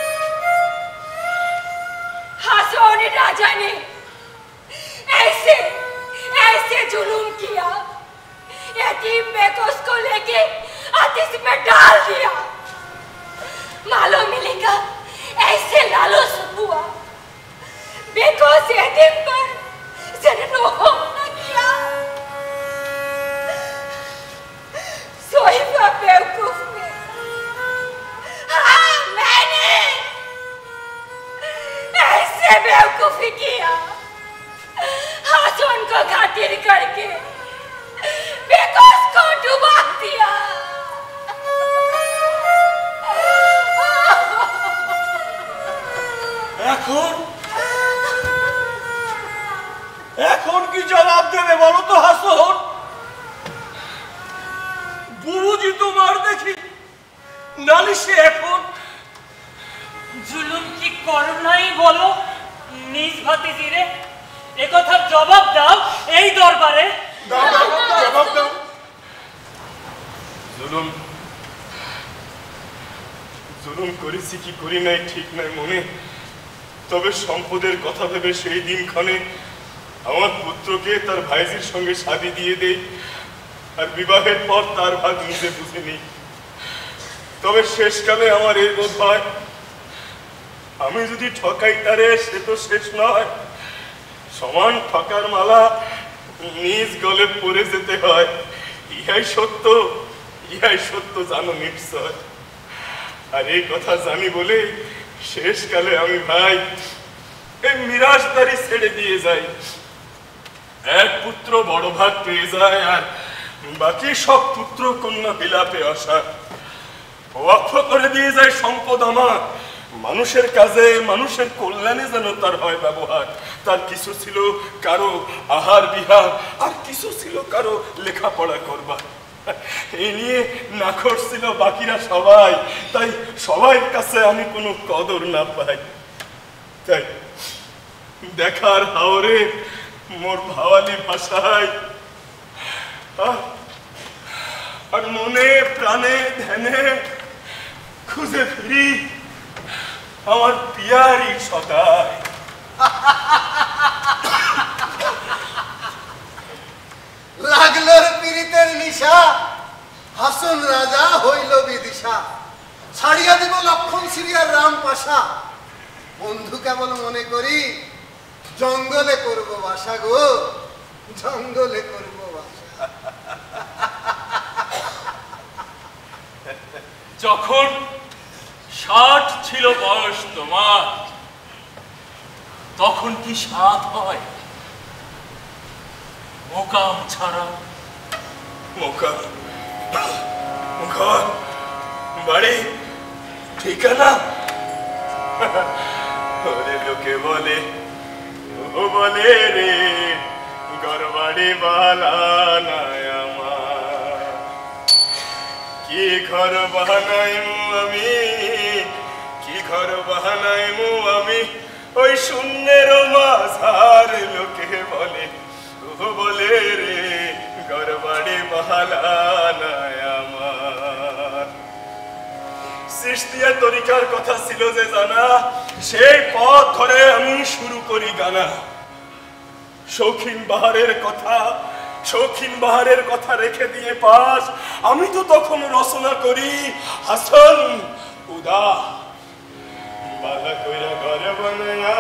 हासन राजा ने ऐसे ऐसे जुलूम किया, यतीम बेकोस को लेके आतिश में डाल दिया। मालूम मिलेगा ऐसे लालच हुआ बेकोस यतीम पर रहम न किया। सोहिबा बेवकूफ में हाँ मैंने ऐसे बेवकूफी किया हासन को खातिर करके बेकोस को डुबा दिया। এখন কি জবাব দেবে বলো তো হাসন? বুঝি তোমার দেখি নালিশে এখন জুলুম কি করো নাই বলো নিজ ভাতিজিরে, একথার জবাব দাও এই দরবারে। জবাব দাও। জুলুম জুলুম করেছি কি করি নাই ঠিক নাই মনে, তবে সম্পদের কথা ভেবে সেই দিনক্ষণে আমার পুত্রকে তার ভাইজির সঙ্গে শাদী দিয়ে দেই আর বিবাহের পর তার ভাগ নিজে বুঝে নিই। তবে শেষকালে আমার এই বোধ হয় আমি যদি ঠকাই তারে সে তো শেষ নয়, সমান ঠকার মালা নিজ গলে পড়ে যেতে হয়। ইহাই সত্য জানো নিশ্চয়। আর এই কথা জানি বলে শেষকালে আমি ভাই এই মিরাজদারি ছেড়ে দিয়ে যাই। এক পুত্র বড় ভাগ পেয়ে যায় আর বাকি সব পুত্র কন্যা বিলাপে আসা ওয়াক্ফ করে দিয়ে যায় সম্পদ আমার। মানুষের কাজে মানুষের কল্যাণে যেন তার হয় ব্যবহার। তার কিছু ছিল কারো আহার বিহার আর কিছু ছিল কারো লেখাপড়া করবার। এই নিয়ে নাখর ছিল বাকিরা সবাই, তাই সবার কাছে আমি কোনো কদর না পাই। তাই দেখার হাওরে মোর ভাওয়ালি ভাষায় আর মনে প্রাণে ধ্যানে খুঁজে ফিরি আমার পিয়ারি সদাই। লাগলো পীড়িতের নিশা, হাসন রাজা হইল বিদিশা। ছাড়িয়া দিব লক্ষণ সিরিয়ার রাম পাশা। বন্ধু কেবল মনে করি জঙ্গলে করব বাসা গো, জঙ্গলে করব বাসা। যখন 60 ছিল বয়স তোমার, তখন কি স্বাদ হয় মোকাম ছাড়া? মোকাম, ঘর, বাড়ি, ঠিকানা? ওরে লোকে বলে, ও বলে রে ঘর বাড়ি বালা নাই আমার। কি ঘর বানাইমু আমি, কি ঘর বানাইমু আমি ওই শূন্যের মাঝার। লোকে বলে, ও বলে রে ঘর বাড়ি বালা নাই আমার। সৃষ্টিয়া তরিকার কথা ছিল যে জানা, সেই পথ ধরে আমি শুরু করি গানা। শৌখিন বাহারের কথা, শৌখিন বাহারের কথা রেখে দিয়ে পাশ আমি তো তখন রচনা করি হাসান উদা। বালা কইরা ঘর বানায়া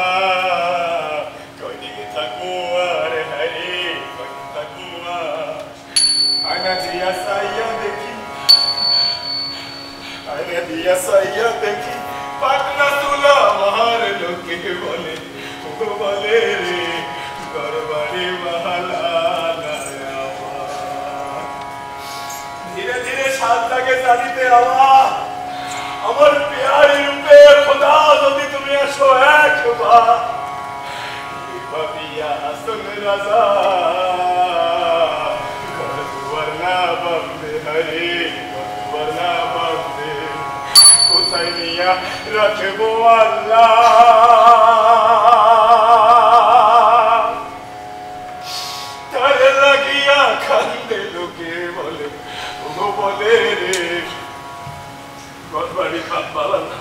কইদিকে থাকু আর হারি কইদিকে থাকু আয়না দিয়া সাইয়া দেখি, আয়না দিয়া সাইয়া দেখি পাটনা তুলা আমার। লোকে বলে, ও বলে রে ঘর বাড়ি বালা নাই আমার। ধীরে ধীরে সাত লাগে জানিতে আমার, আমার প্যারি রূপে খোদা যদি তুমি আসো একবার। বাবিয়া হাসন রাজা ঘর দুয়ার না বন্দে হরে, ঘর দুয়ার না বন্দে কোথায় নিয়া রাখবো আল্লাহ। তারে লাগিয়া কান্দে লোকে বলে, ও বলে রে ঘর বাড়ি বালা না।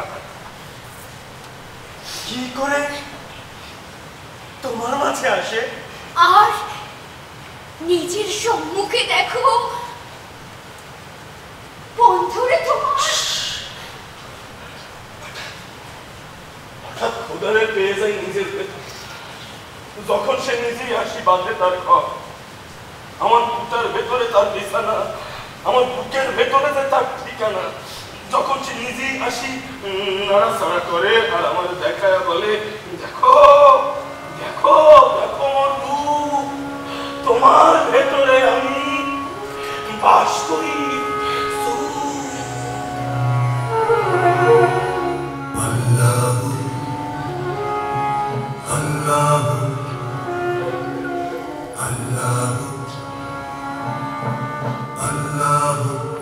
কি করে তোমার মাঝে আসে? আর নিজের সম্মুখে দেখো বন্ধুরে তোমার। হঠাৎ খোদারে পেয়ে যাই নিজের ভেতর, যখন সে নিজেই আসি বাঁধে তার ঘর। আমার বুকের ভেতরে তার বিছানা, আমার বুকের ভেতরে যে তার ঠিকানা। যখন সে নিজেই আসি নাড়াচাড়া করে আর আমার দেখায় বলে, দেখো দেখো দেখো আমার রূপ, তোমার ভেতরে আমি বাস করি। আল্লাহ আল্লাহ আল্লাহ আল্লাহ।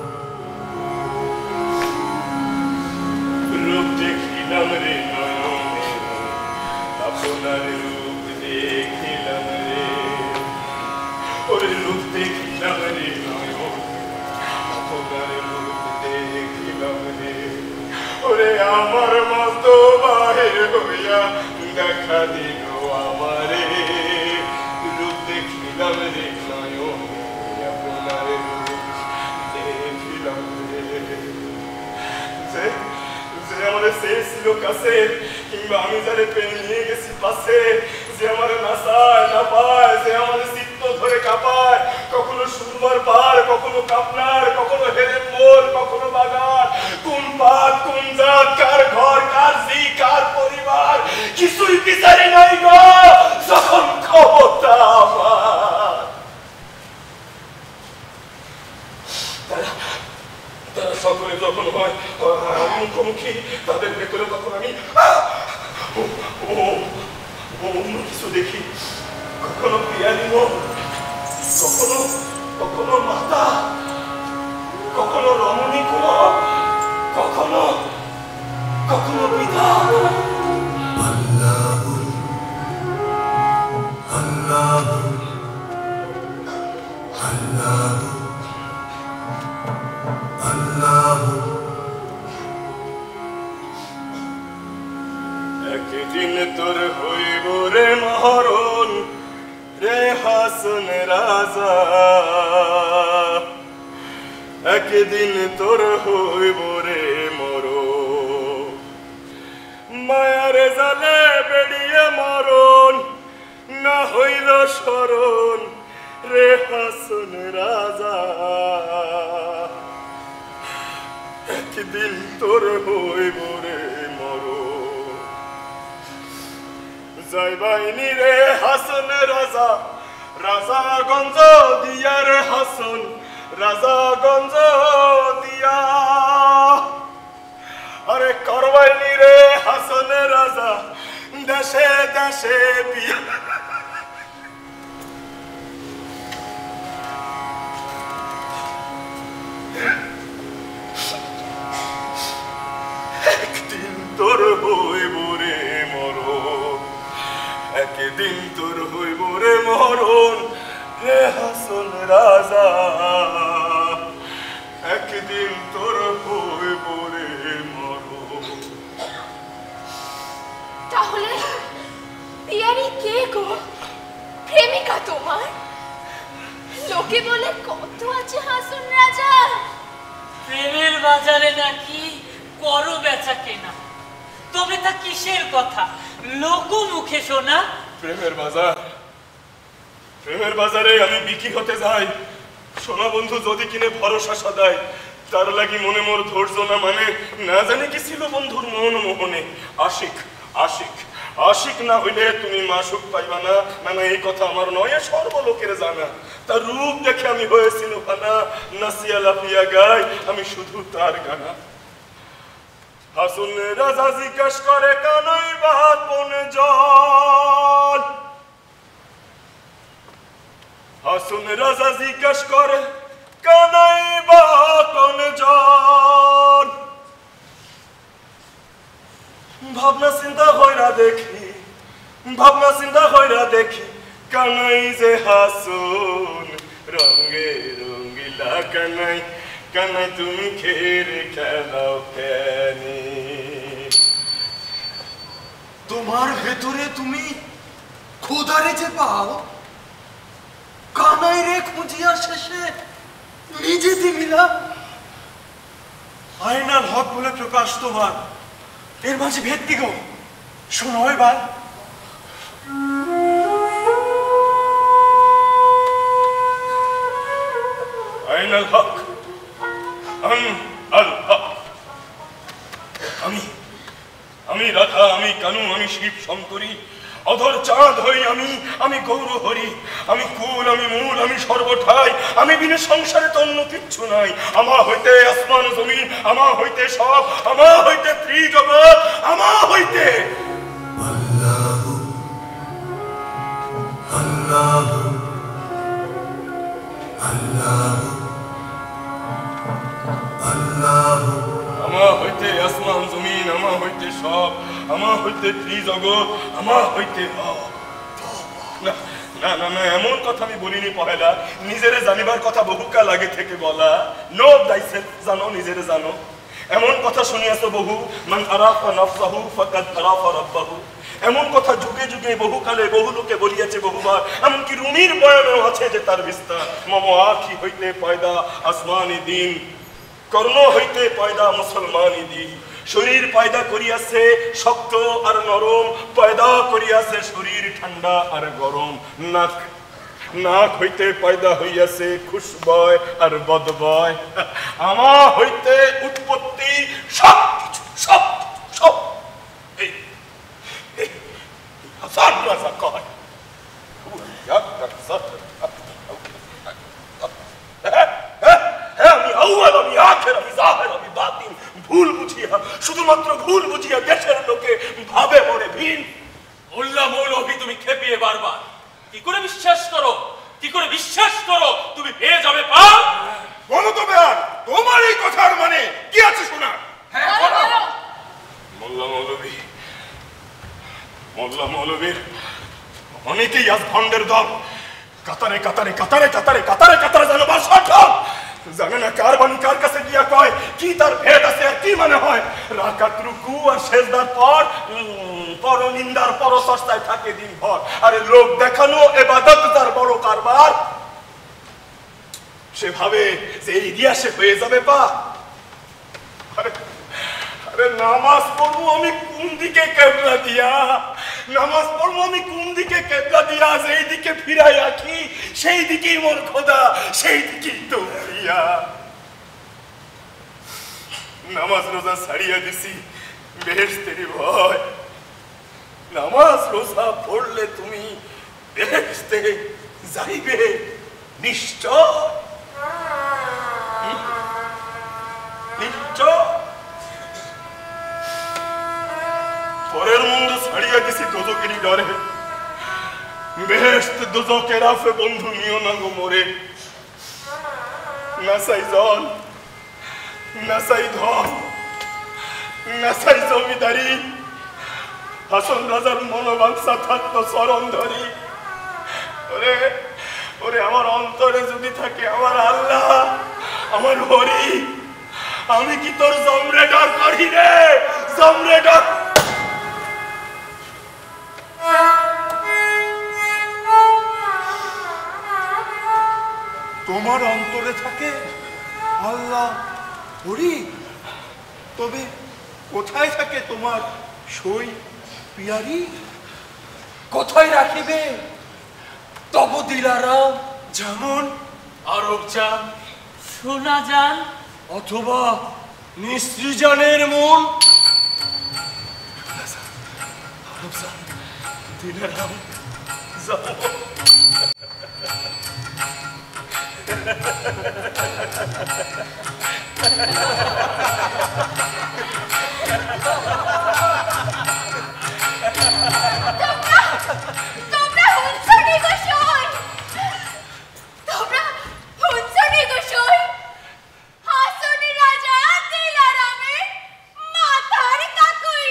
রূপ দেখিলাম রে নয়নে, আপনার রূপ দেখিলাম রে। ওরে রূপ দেখিলাম রে নয়নে, আপনার রূপ দেখিলাম রে। ওরে আমার মতো বাহির হইয়া দেখা দিল আমারে। রূপ দেখিলাম রে নয়নে, আপনার রূপ দেখিলাম রে। যে আমাদের শেষ ছিল কাছে, কিংবা আমি যারে পেয়ে নিয়ে গেছি পাশে, যে আমার নাচায় না পায়, যে আমাদের চিত্ত ধরে কাঁপায়। কখনো সুরমার পার, কখনো কাপনার, কখনো হেরের মোল, কখনো বাগান। কোন পাত কোন জাত, কার ঘর কার জি কার পরিবার, কিছুই বিচারে নাই গো যখন ক্ষমতা আমার। তারা সকলে যখন হয় মুখোমুখি, তাদের ভেতরে তখন আমি অন্য কিছু দেখি। কখনো পিয়ালি মন, কখনো কখনো মাতা, কখনো রমণী কুমার, কখনো কখনো বিধান। আল্লাহ আল্লাহ আল্লাহ আল্লাহ। একদিন তোর হইব রে মহরণ রে হাসন রাজা, একদিন তোর হইব রে মরণ। মায়ার জালে বেড়িয়ে মরণ না হইল স্মরণ রে হাসন রাজা। একদিন তোর হইব রে মরণ। যাইবাইনি রে হাসন রাজা, রাজাগঞ্জ দিয়ার হাসন, রাজাগঞ্জ দিয়া। আরে করবাইনি রে হাসন রাজা, দেশে দেশে বিয়া। একদিন তোর হইব রে মরণ, একদিন তোর হইব রে মরণ রে হাসন রাজা, একদিন তোর হইব রে মরণ। তাহলে পিয়ারি কে গো? প্রেমিকা তোমার? লোকে বলে কত আছে হাসন রাজা। প্রেমের বাজারে নাকি করো বেচা কেনা, তবে তা কিসের কথা লোক মুখে শোনা? প্রেমের বাজার, প্রেমের বাজারে আমি বিক্রি হতে যাই। সোনা বন্ধু যদি কিনে ভরসা সদায়, তার লাগি মনে মোর ধৈর্য না মানে, না জানি কি ছিল বন্ধুর মন মোহনে। আশিক আশিক আশিক না হইলে তুমি মাসুক পাইবা না, না এই কথা আমার নয়, সর্বলোকের জানা। তার রূপ দেখে আমি হয়েছিল ফানা, নাসিয়া লাফিয়া গাই আমি শুধু তার গানা। হাসন রাজা জিজ্ঞাস করে কানাই বাহাত বনে জল, হাসন রাজা জিজ্ঞাস করে কানাই বাহাত বনে জল। ভাবনা চিন্তা হইরা দেখি, ভাবনা চিন্তা হইরা দেখি, কানাই যে হাসন রঙে রঙ্গিলা কানাই, কানাই তুমি খেরে খেলাও কেনে। তোমার ভেতরে তুমি খোদারে যে পাও, কানাই রে খুঁজিয়া শেষে নিজে দিমিলা। আয়নাল হক বলে প্রকাশ তোমার, এর মাঝে ভেদ কি গো? শোনো এবার। আইনাল হক, আল হক। আমি আমি রাধা, আমি কানু, আমি শিব শঙ্করী, অধর চাঁদ হই আমি, আমি গৌর হরি, আমি কুল, আমি মূল, আমি সর্বঠাই, আমি বিনে সংসারে তো অন্য কিচ্ছু নাই। আমা হইতে আসমান জমিন, আমা হইতে সব, আমা হইতে ত্রিজগৎ, আমা হইতে আল্লাহ আল্লাহ আল্লাহ আল্লাহ। আমা হইতে আসমান জমিন, আমা হইতে সব, আমা হইতে ত্রিজগৎ, আমা হইতে না না না না, এমন কথা আমি বলিনি পহেলা। নিজেরে জানিবার কথা বহুকাল আগে থেকে বলা। নো দাইসেলফ, জানো নিজেরে জানো। এমন কথা শুনিয়াছো বহু, মান আরাফা নাফসাহু ফাকাদ আরাফা রাব্বাহু। এমন কথা যুগে যুগে বহুকালে বহু লোকে বলিয়াছে বহুবার। এমনকি রুমির বয়ানেও আছে যে তার বিস্তার। মম আখি হইতে পয়দা আসমানি দিন, কর্ণ হইতে পয়দা মুসলমানি দিন। শরীর পয়দা করিয়াছে শক্ত আর নরম, পয়দা করিয়াছে শরীর ঠান্ডা আর গরম। নাক নাক হইতে পয়দা হইয়াছে খুশবয় আর বদবয়। আমা হইতে উৎপত্তি সব কিছু, সব সব। হাসান রাজা কয় আমি আউয়াল, আমি আখের, আমি জাহের, আমি বাতিন। ভুল বুঝিয়া, শুধুমাত্র ভুল বুঝিয়া দেশের লোকে ভাবে মনে ভিন। মোল্লা মৌলভী তুমি খেপিয়ে বারবার, কি করে বিশ্বাস করো, কি করে বিশ্বাস করো তুমি পেয়ে যাবে পার? বলো তো বেয়ার, তোমার এই কথার মানে কি আছে শোনা? মোল্লা মৌলভী, মোল্লা মৌলভীর অনেকেই আজ ভণ্ডের দল। কাতারে কাতারে কাতারে কাতারে কাতারে কাতারে যেন বাসা জানে না কার বাণী কার কাছে গিয়া কয়, কি তার ভেদ আছে আর কি মানে হয়। রাকাত রুকু আর সেজদার পর পরনিন্দার পরচর্চায় থাকে দিন ভর। আরে লোক দেখানো এবাদত তার বড় কারবার। সে ভাবে যে এই ইতিহাসে হয়ে যাবে পা। আরে নামাজ পড়বো আমি কোন দিকে কেবলা দিয়া, নামাজ পড়বো আমি কোন দিকে কেবলা দিয়া, যেই দিকে ফিরাই রাখি সেই দিকেই মোর খোদা, সেই দিকেই তো প্রিয়া। নামাজ রোজা ছাড়িয়া দিছি বেহেশতেরই ভয়। নামাজ রোজা পড়লে তুমি বেহেশতে যাইবে নিশ্চয়, নিশ্চয়। পরের মন্দ ছাড়িয়া দিছি দোজকেরই ডরে, বেহেশত দোজকের আফে বন্ধু নিও না গো মোরে। না চাই জন, না চাই ধন, না চাই জমিদারি, হাসন রাজার মনোবাঞ্ছা থাকতো চরণ ধরি। ওরে ওরে আমার অন্তরে যদি থাকে আমার আল্লাহ, আমার হরি, আমি কি তোর জমরে ডর করি রে, জমরে ডর। তোমার অন্তরে থাকে আল্লাহ হরি, তবে কোথায় থাকে তোমার সই পিয়ারি? কোথায় রাখিবে তব দিলারাম? যেমন আরব যান, সোনা যান, অথবা নিঃসৃজনের মন। আরব যান, দিলারাম যাব। তোমরা হুঁচড়ি গো সই, তোমরা হুঁচড়ি গো সই। হাসনি রাজা দিলারামে মাথার কাকুই।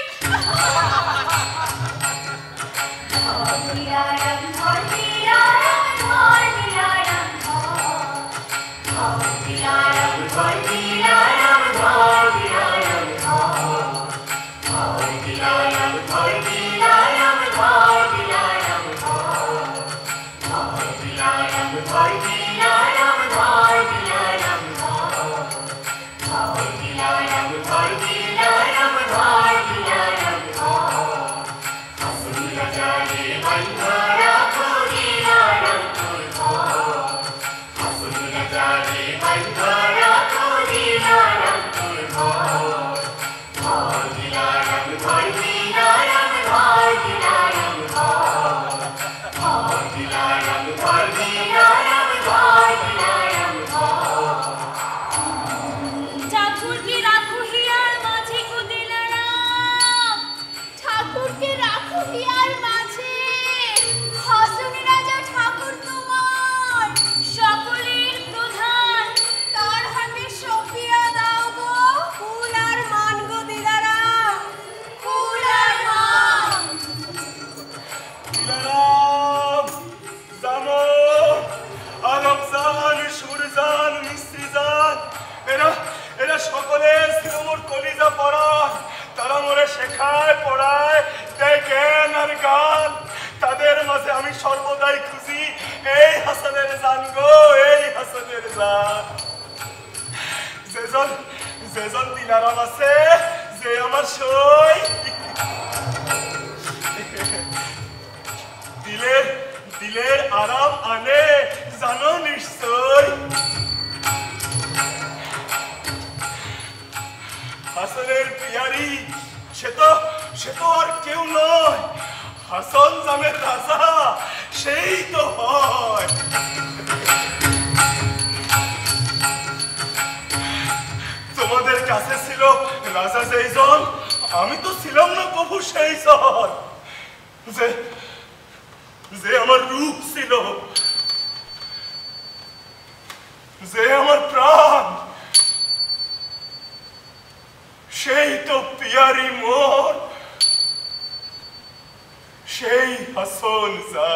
দিলারাম ধর, দিলারাম ধর, দিলারাম ধর, দিলারাম ধর, দিলারাম ধর, দিলারাম ধর, দিলারাম ধর, দিলারাম ধর, দিলারাম ধর, দিলারাম ধর, দিলারাম ধর, দিলারাম ধর, দিলারাম ধর, দিলারাম ধর, দিলারাম ধর। হাসনি রাজা রে বন্ধা রাখো দিলারাম ধর, হাসনি রাজা রে বন্ধা রাখো দিলারাম ধর, দিলারাম ধর, দিলারাম ধর, দিলারাম ধর, দিলারাম ধর, দিলারাম ধর, দিলারাম ধর। ঠাকুরকে রাখো হিয়ার মাঝে গো দিলারাম, ঠাকুরকে রাখো হিয়ার মাঝে। হাসনি রাজা ঠাকুর তোমার সকলের প্রধান, তার হাতে সঁপিয়া দাও গো ফুল আর মান গো দিলারাম, ফুল আর মান। দিলারাম জানো, আরব জান, সুরজান, মিস্ত্রি জান, এরা সকলে ছিল মোর কলিজা পরাণ। তারা মোরে শেখায়, পড়ায়, দেয় জ্ঞান আর গান। তাদের মাঝে আমি সর্বদাই খুঁজি এই হাসানের জান গো, এই হাসানের জান। যেজন দিলারাম আছে, যে আমার সই, দিলের আরাম আনে জানো নিশ্চয়। হাসানের পিয়ারি সে তো আর কেউ নয়, হাসান জামের রাজা সেই তো হয়। তোমাদের কাছে ছিল রাজা যেইজন, আমি তো ছিলাম না প্রভু সেইজন। যে আমার রূপ ছিল, যে আমার প্রাণ, সেই তো পিয়ারি মোর, সেই হাসন যা।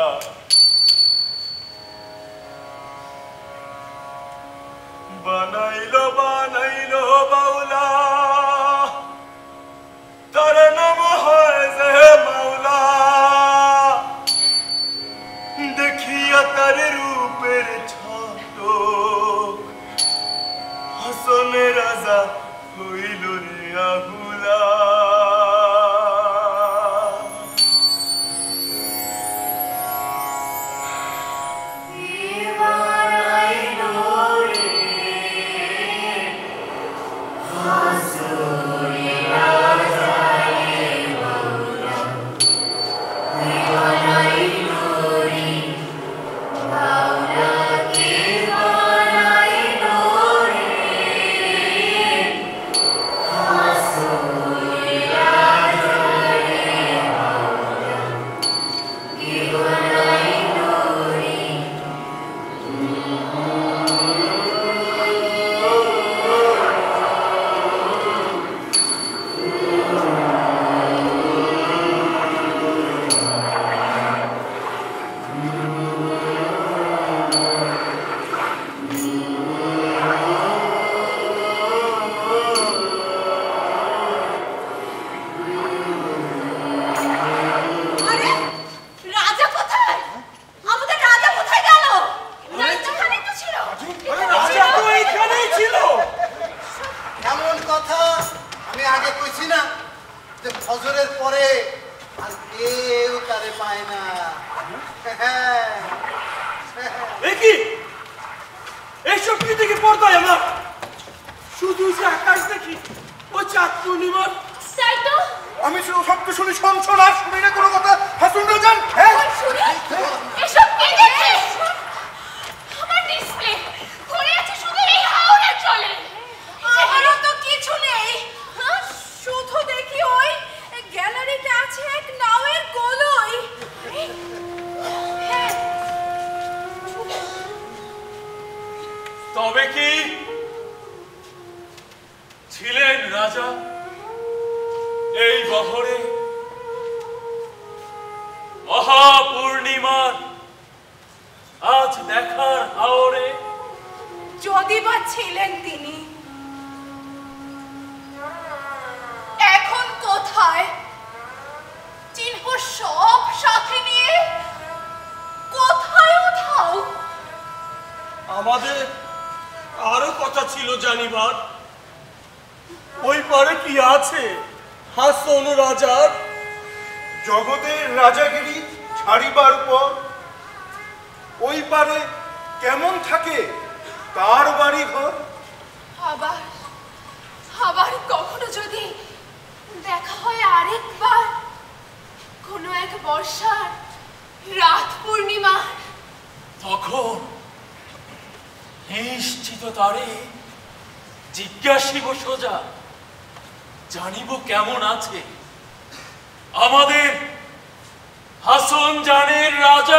বানাইলো বাউলা, তার নাম হয় যে মাওলা। দেখিয়া তার রূপের ঝলক, হাসনের রাজা হইল রে আহুলা। ফজরের পরে আর কেউ তারে পায় না। কি এইসব কি দেখে পড়তায় আমার? শুধু যে আকাশ দেখি ওই চাঁদ পূর্ণিমার। তাই তো আমি শুধু শব্দ শুনি, শোন আর শুনি না কোনো কথা। হাসুন রাজান, হ্যাঁ এসব কি দেখে আমার ডিসপ্লে ঘুরে আছে শুধু এই হাওড়ার চলে। আমারও তো কিছু নেই, শুধু দেখি ওই গ্যালারিতে আছে এক নাওয়ের গোলই। তবে কি ছিলেন রাজা এই বহরে মহাপূর্ণিমার আজ দেখার হাওরে? যদি বা ছিলেন তিনি, এখন কোথায়? চিহ্ন সব সাথে নিয়ে কোথায় উঠাও? আমাদের আরো কথা ছিল জানিবার, ওই পারে কি আছে হাসন রাজার? জগতের রাজাগিরি ছাড়িবার পর ওই পারে কেমন থাকে তার বাড়ি ঘর? আবার কখনো যদি দেখা হয় আরেকবার, কোনো এক বর্ষার রাত পূর্ণিমা, তখন নিশ্চিত তারে জিজ্ঞাসিব সোজা, জানিব কেমন আছে আমাদের হাসন জানের রাজা।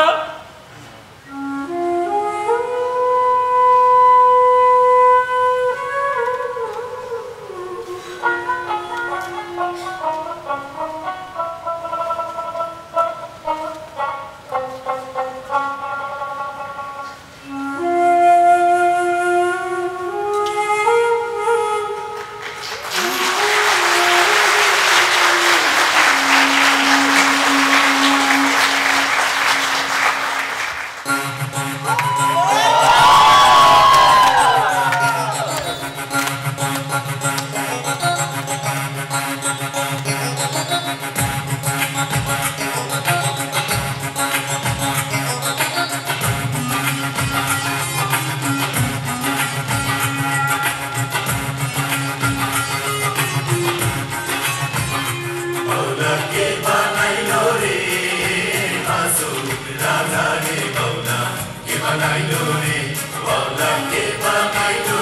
Ke banailo re, wala ke banailo